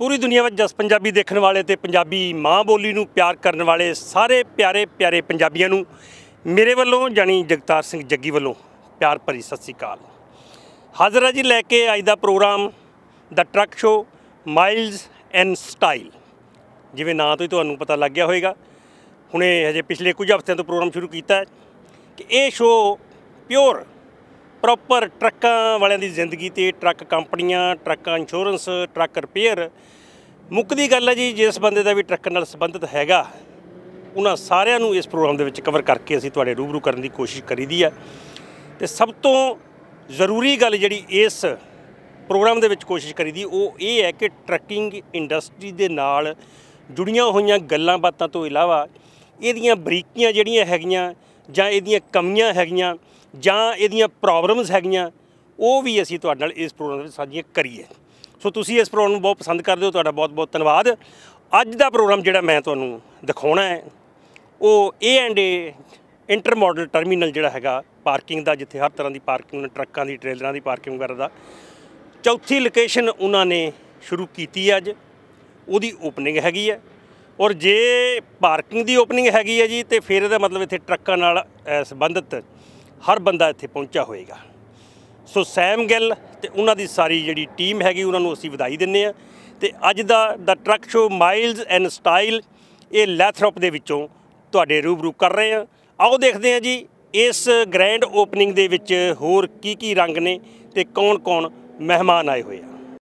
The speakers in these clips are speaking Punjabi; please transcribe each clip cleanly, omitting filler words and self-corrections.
पूरी दुनिया में जस पंजाबी देखने वाले तो पंजाबी माँ बोली नूं प्यार करने वाले सारे प्यारे प्यारे पंजाबियों नूं मेरे वालों जानी जगतार सिंह जग्गी वालों प्यार भरी सत श्री अकाल। हाज़र है जी लैके अज दा programme the truck show miles and style. जिवें नां तो ही तुहानूं पता लग गया होएगा, हुणे हजे पिछले कुछ हफ्तिਆਂ तो प्रोग्राम शुरू किया कि ये शो प्योर प्रॉपर ट्रकों वालियां दी जिंदगी ते ट्रक कंपनियां, ट्रक इंश्योरेंस, ट्रक रिपेयर मुक्कदी गल है जी। जिस बंदे दा भी ट्रक नाल संबंधित हैगा उन्हां सारिआं नूं इस प्रोग्राम दे विच कवर करके असीं तुहाडे रूबरू करन दी कोशिश करीदी है। ते सब तो ज़रूरी गल जिहड़ी इस प्रोग्राम दे विच कोशिश करीदी वो ये है कि ट्रकिंग इंडस्ट्री दे नाल जुड़ियां होईयां गल्लां बातां तो इलावा इहदियां बरीकियां जिहड़ियां हैगियां जां इहदियां कमियां हैगियां जां इहदियां प्रॉब्लम्स हैगियां वो भी असीं तुहाडे नाल इस प्रोग्राम विच साझीआं करिए। सो तुसीं इस प्रोग्राम नूं बहुत पसंद करदे हो, तुहाडा बहुत बहुत धन्नवाद। अज दा प्रोग्राम जिहड़ा मैं तुहानूं दिखाउणा है वो A&A इंटर मॉडल टर्मीनल जिहड़ा हैगा पार्किंग दा, जिथे हर तरह की पार्किंग ट्रकों की ट्रेलरां की पार्किंग वगैरह दा चौथी लोकेशन उन्होंने शुरू की अज उहदी ओपनिंग हैगी है। और जे पार्किंग की ओपनिंग हैगी है जी तो फिर इहदा मतलब इत्थे ट्रकों नाल संबंधित हर बंदा इत्थे पहुंचा होएगा। सो सैम गिल ते उन्हां दी सारी जिहड़ी टीम हैगी उन्होंने असीं वधाई दिंदे आ। ते अज दा truck show miles and style ये लैथरॉप दे विचों तुहाडे रूबरू कर रहे हैं। आओ देखते हैं जी इस ग्रैंड ओपनिंग दे विच होर की रंग ने ते कौन कौन मेहमान आए हुए हैं।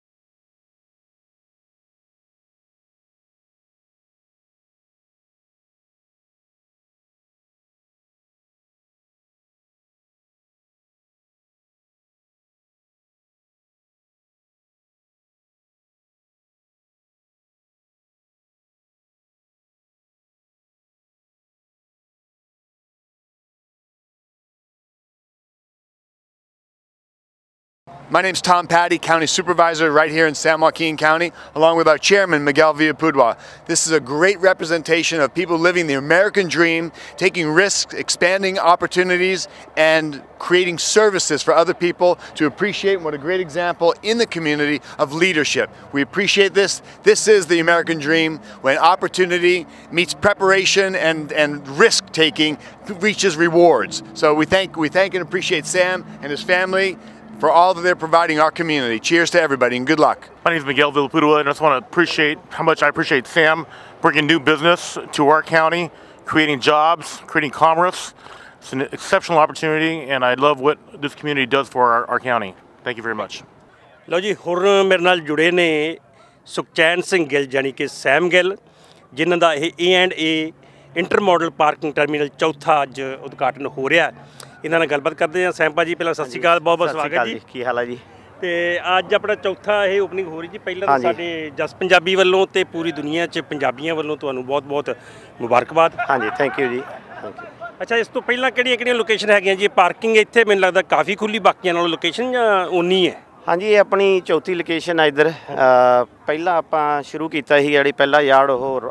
My name's Tom Patty, County Supervisor right here in San Joaquin County, along with our Chairman, Miguel Villapudua. This is a great representation of people living the American dream, taking risks, expanding opportunities, and creating services for other people to appreciate what a great example in the community of leadership. We appreciate this. This is the American dream when opportunity meets preparation and risk-taking reaches rewards. So we thank and appreciate Sam and his family for all that they're providing our community. Cheers to everybody and good luck. My name is Miguel Villapudua, and I just want to appreciate how much I appreciate Sam bringing new business to our county, creating jobs, creating commerce. It's an exceptional opportunity, and I love what this community does for our county. Thank you very much. लो जी होर मेरे नाल जुड़े ने सुखचैन सिंह गिल यानी कि सैम गिल, जिन्हां दा A&A inter model parking terminal चौथा अज उद्घाटन हो रहा है। इन्हां नाल गलबात करते हैं। सैम भाजी पहला सत श्री अकाल, बहुत बहुत स्वागत जी। की हाल है जी? तो अज अपना चौथा ये ओपनिंग हो रही जी। पहला तो साडे जस पंजाबी वालों ते पूरी दुनिया च पंजाबियों वालों तुहानूं बहुत बहुत मुबारकबाद। हाँ जी, थैंक यू जी, थैंक यू। अच्छा, इस तो पहला किहड़ियां लोकेशन हैगियां जी? पार्किंग इत्थे मैनूं लगदा काफ़ी खुली, बाकियां नालों लोकेशन जां उन्नी है? हाँ जी, ये अपनी चौथी लोकेशन है इधर। पहला आपां शुरू कीता ही जिहड़ी पहला यार्ड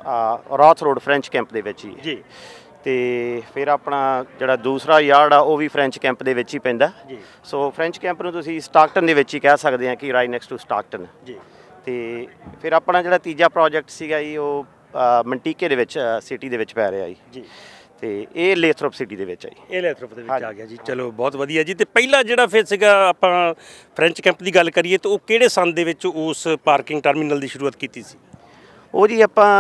ਉਹ ਰੌਥ रोड फ्रेंच कैंप ਦੇ ਵਿੱਚ ਹੀ जी। ਤੇ ਫਿਰ ਆਪਣਾ ਜਿਹੜਾ ਦੂਸਰਾ ਯਾਰਡ ਆ ਉਹ ਵੀ ਫ੍ਰੈਂਚ ਕੈਂਪ ਦੇ ਵਿੱਚ ਹੀ ਪੈਂਦਾ ਜੀ। ਸੋ ਫ੍ਰੈਂਚ ਕੈਂਪ ਨੂੰ ਤੁਸੀਂ ਸਟਾਕਟਨ ਦੇ ਵਿੱਚ ਹੀ ਕਹਿ ਸਕਦੇ ਆ ਕਿ ਰਾਈਟ ਨੈਕਸਟ ਟੂ ਸਟਾਕਟਨ ਜੀ। ਤੇ ਫਿਰ ਆਪਣਾ ਜਿਹੜਾ ਤੀਜਾ ਪ੍ਰੋਜੈਕਟ ਸੀਗਾ ਜੀ ਉਹ ਮੰਟੀਕੇ ਦੇ ਵਿੱਚ ਸਿਟੀ ਦੇ ਵਿੱਚ ਪੈ ਰਿਹਾ ਜੀ। ਤੇ ਇਹ ਲੇਥਰੋਪ ਸਿਟੀ ਦੇ ਵਿੱਚ ਆ ਜੀ। ਇਹ ਲੇਥਰੋਪ ਦੇ ਵਿੱਚ ਆ ਗਿਆ ਜੀ। ਚਲੋ ਬਹੁਤ ਵਧੀਆ ਜੀ। ਤੇ ਪਹਿਲਾ ਜਿਹੜਾ ਫਿਰ ਸੀਗਾ ਆਪਾਂ ਫ੍ਰੈਂਚ ਕੈਂਪ ਦੀ ਗੱਲ ਕਰੀਏ ਤਾਂ ਉਹ ਕਿਹੜੇ ਸੰਨ ਦੇ ਵਿੱਚ ਉਸ ਪਾਰਕਿੰਗ ਟਰਮੀਨਲ ਦੀ ਸ਼ੁਰੂਆਤ ਕੀਤੀ ਸੀ? ਉਹ ਜੀ ਆਪਾਂ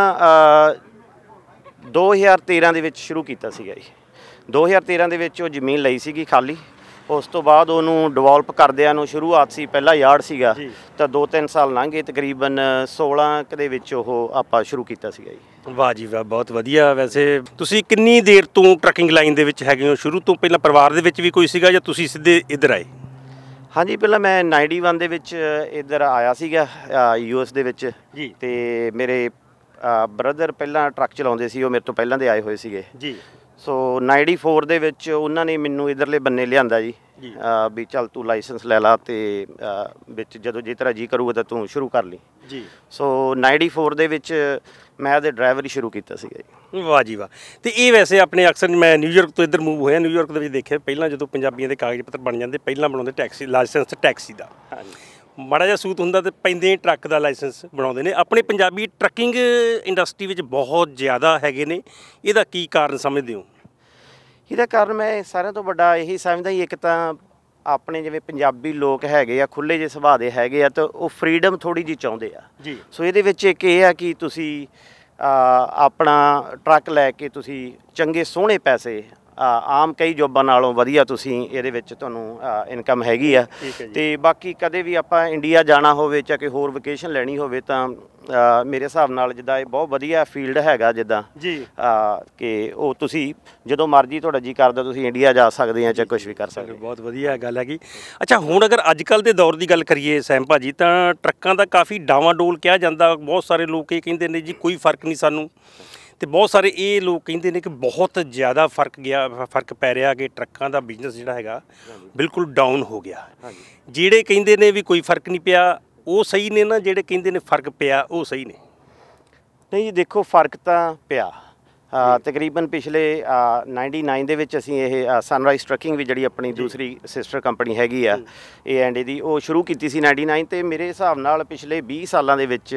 2013 ਦੇ ਵਿੱਚ ਸ਼ੁਰੂ ਕੀਤਾ ਸੀਗਾ ਜੀ। 2013 ਦੇ ਵਿੱਚ ਉਹ ਜ਼ਮੀਨ ਲਈ ਸੀਗੀ ਖਾਲੀ। ਉਸ ਤੋਂ ਬਾਅਦ ਉਹਨੂੰ ਡਿਵੈਲਪ ਕਰਦਿਆਂ ਨੂੰ ਸ਼ੁਰੂਆਤ ਸੀ ਪਹਿਲਾ ਯਾਰਡ ਸੀਗਾ ਤਾਂ 2-3 ਸਾਲ ਲੰਘ ਗਏ, ਤਕਰੀਬਨ 16 ਦੇ ਵਿੱਚ ਉਹ ਆਪਾਂ ਸ਼ੁਰੂ ਕੀਤਾ ਸੀਗਾ ਜੀ। ਵਾਹ ਜੀ ਵਾਹ, ਬਹੁਤ ਵਧੀਆ। ਵੈਸੇ ਤੁਸੀਂ ਕਿੰਨੀ ਦੇਰ ਤੋਂ ਟਰੱਕਿੰਗ ਲਾਈਨ ਦੇ ਵਿੱਚ ਹੈਗੇ ਹੋ? ਸ਼ੁਰੂ ਤੋਂ ਪਹਿਲਾਂ ਪਰਿਵਾਰ ਦੇ ਵਿੱਚ ਵੀ ਕੋਈ ਸੀਗਾ ਜਾਂ ਤੁਸੀਂ ਸਿੱਧੇ ਇੱਧਰ ਆਏ? ਹਾਂਜੀ, ਪਹਿਲਾਂ ਮੈਂ 91 ਦੇ ਵਿੱਚ ਇੱਧਰ ਆਇਆ ਸੀਗਾ US ਦੇ ਵਿੱਚ ਜੀ। ਤੇ ਮੇਰੇ ਬ੍ਰਦਰ ਪਹਿਲਾਂ ਟਰੱਕ ਚਲਾਉਂਦੇ ਸੀ, ਉਹ ਮੇਰੇ ਤੋਂ ਪਹਿਲਾਂ ਦੇ ਆਏ ਹੋਏ ਸੀਗੇ ਜੀ। ਸੋ 94 ਦੇ ਵਿੱਚ ਉਹਨਾਂ ਨੇ ਮੈਨੂੰ ਇੱਧਰਲੇ ਬੰਨੇ ਲਿਆਂਦਾ ਜੀ ਵੀ ਚੱਲ ਤੂੰ ਲਾਇਸੈਂਸ ਲੈ ਲਾ ਤੇ ਵਿੱਚ ਜਦੋਂ ਜੇ ਤੇਰਾ ਜੀ ਕਰੂਗਾ ਤਾਂ ਤੂੰ ਸ਼ੁਰੂ ਕਰ ਲਈ ਜੀ। ਸੋ 94 ਦੇ ਵਿੱਚ ਮੈਂ ਉਹਦੇ ਡਰਾਈਵਰ ਹੀ ਸ਼ੁਰੂ ਕੀਤਾ ਸੀਗਾ ਜੀ। ਵਾਹ ਜੀ ਵਾਹ। ਤੇ ਇਹ ਵੈਸੇ ਆਪਣੇ ਅਕਸਰ ਮੈਂ ਨਿਊਯਾਰਕ ਤੋਂ ਇੱਧਰ ਮੂਵ ਹੋਇਆ, ਨਿਊਯਾਰਕ ਦੇ ਵਿੱਚ ਦੇਖਿਆ ਪਹਿਲਾਂ ਜਦੋਂ ਪੰਜਾਬੀਆਂ ਦੇ ਕਾਗਜ਼ ਪੱਤਰ ਬਣ ਜਾਂਦੇ ਪਹਿਲਾਂ ਬਣਾਉਂਦੇ ਟੈਕਸੀ ਲਾਇਸੈਂਸ ਟੈਕਸੀ ਦਾ। ਮਾੜਾ ਜਿਹਾ ਸੂਤ ਹੁੰਦਾ ਤੇ ਪੈਂਦੇ ਹੀ ਟਰੱਕ ਦਾ ਲਾਇਸੈਂਸ ਬਣਾਉਂਦੇ ਨੇ। ਆਪਣੇ ਪੰਜਾਬੀ ਟਰੱਕਿੰਗ ਇੰਡਸਟਰੀ ਵਿੱਚ ਬਹੁਤ ਜ਼ਿਆਦਾ ਹੈਗੇ ਨੇ, ਇਹਦਾ ਕੀ ਕਾਰਨ ਸਮਝਦੇ ਹੋ? ਇਹਦਾ ਕਾਰਨ ਮੈਂ ਸਾਰਿਆਂ ਤੋਂ ਵੱਡਾ ਇਹੀ ਸਮਝਦਾ ਜੀ, ਇੱਕ ਤਾਂ ਆਪਣੇ ਜਿਵੇਂ ਪੰਜਾਬੀ ਲੋਕ ਹੈਗੇ ਆ, ਖੁੱਲ੍ਹੇ ਜਿਹੇ ਸੁਭਾਅ ਦੇ ਹੈਗੇ ਆ, ਤਾਂ ਉਹ ਫਰੀडम ਥੋੜ੍ਹੀ ਜਿਹੀ ਚਾਹੁੰਦੇ ਆ ਜੀ। ਸੋ ਇਹਦੇ ਵਿੱਚ ਇੱਕ ਇਹ ਆ ਕਿ ਤੁਸੀਂ ਆਪਣਾ ਟਰੱਕ ਲੈ ਕੇ ਤੁਸੀਂ ਚੰਗੇ ਸੋਹਣੇ ਪੈਸੇ ਆਮ ਕਈ ਜੋਬਾਂ ਨਾਲੋਂ ਵਧੀਆ ਤੁਸੀਂ ਇਹਦੇ ਵਿੱਚ ਤੁਹਾਨੂੰ ਇਨਕਮ ਹੈਗੀ ਆ। ਤੇ ਬਾਕੀ ਕਦੇ ਵੀ ਆਪਾਂ ਇੰਡੀਆ ਜਾਣਾ ਹੋਵੇ ਜਾਂ ਕੋਈ ਹੋਰ ਵਕੇਸ਼ਨ ਲੈਣੀ ਹੋਵੇ ਤਾਂ ਮੇਰੇ ਹਿਸਾਬ ਨਾਲ ਜਿੱਦਾਂ ਇਹ ਬਹੁਤ ਵਧੀਆ ਫੀਲਡ ਹੈਗਾ, ਜਿੱਦਾਂ ਜੀ ਕਿ ਉਹ ਤੁਸੀਂ ਜਦੋਂ ਮਰਜ਼ੀ ਤੁਹਾਡਾ ਜੀ ਕਰਦਾ ਤੁਸੀਂ ਇੰਡੀਆ ਜਾ ਸਕਦੇ ਆ ਜਾਂ ਕੁਝ ਵੀ ਕਰ ਸਕਦੇ। ਬਹੁਤ ਵਧੀਆ ਗੱਲ ਹੈਗੀ। ਅੱਛਾ, ਹੁਣ ਅਗਰ ਅੱਜ ਕੱਲ੍ਹ ਦੇ ਦੌਰ ਦੀ ਗੱਲ ਕਰੀਏ ਸੈਮ ਭਾਜੀ, ਤਾਂ ਟਰੱਕਾਂ ਦਾ ਕਾਫੀ ਡਾਵਾਂਡੋਲ ਕਿਹਾ ਜਾਂਦਾ। ਬਹੁਤ ਸਾਰੇ ਲੋਕ ਇਹ ਕਹਿੰਦੇ ਨੇ ਜੀ ਕੋਈ ਫਰਕ ਨਹੀਂ ਸਾਨੂੰ, ਤੇ ਬਹੁਤ ਸਾਰੇ ਇਹ ਲੋਕ ਕਹਿੰਦੇ ਨੇ ਕਿ ਬਹੁਤ ਜ਼ਿਆਦਾ ਫਰਕ ਪੈ ਰਿਹਾ ਕਿ ਟਰੱਕਾਂ ਦਾ ਬਿਜ਼ਨਸ ਜਿਹੜਾ ਹੈਗਾ ਬਿਲਕੁਲ ਡਾਊਨ ਹੋ ਗਿਆ। ਜਿਹੜੇ ਕਹਿੰਦੇ ਨੇ ਵੀ ਕੋਈ ਫਰਕ ਨਹੀਂ ਪਿਆ ਉਹ ਸਹੀ ਨੇ ਨਾ, ਜਿਹੜੇ ਕਹਿੰਦੇ ਨੇ ਫਰਕ ਪਿਆ ਉਹ ਸਹੀ ਨੇ? ਨਹੀਂ ਜੀ, ਦੇਖੋ ਫਰਕ ਤਾਂ ਪਿਆ। ਤਕਰੀਬਨ ਪਿਛਲੇ 99 ਦੇ ਵਿੱਚ ਅਸੀਂ ਇਹ ਸਨਰਾਈਜ਼ ਟਰੱਕਿੰਗ ਵੀ ਜਿਹੜੀ ਆਪਣੀ ਦੂਸਰੀ ਸਿਸਟਰ ਕੰਪਨੀ ਹੈਗੀ ਆ A&A ਦੀ, ਉਹ ਸ਼ੁਰੂ ਕੀਤੀ ਸੀ 99 ਤੇ ਮੇਰੇ ਹਿਸਾਬ ਨਾਲ ਪਿਛਲੇ 20 ਸਾਲਾਂ ਦੇ ਵਿੱਚ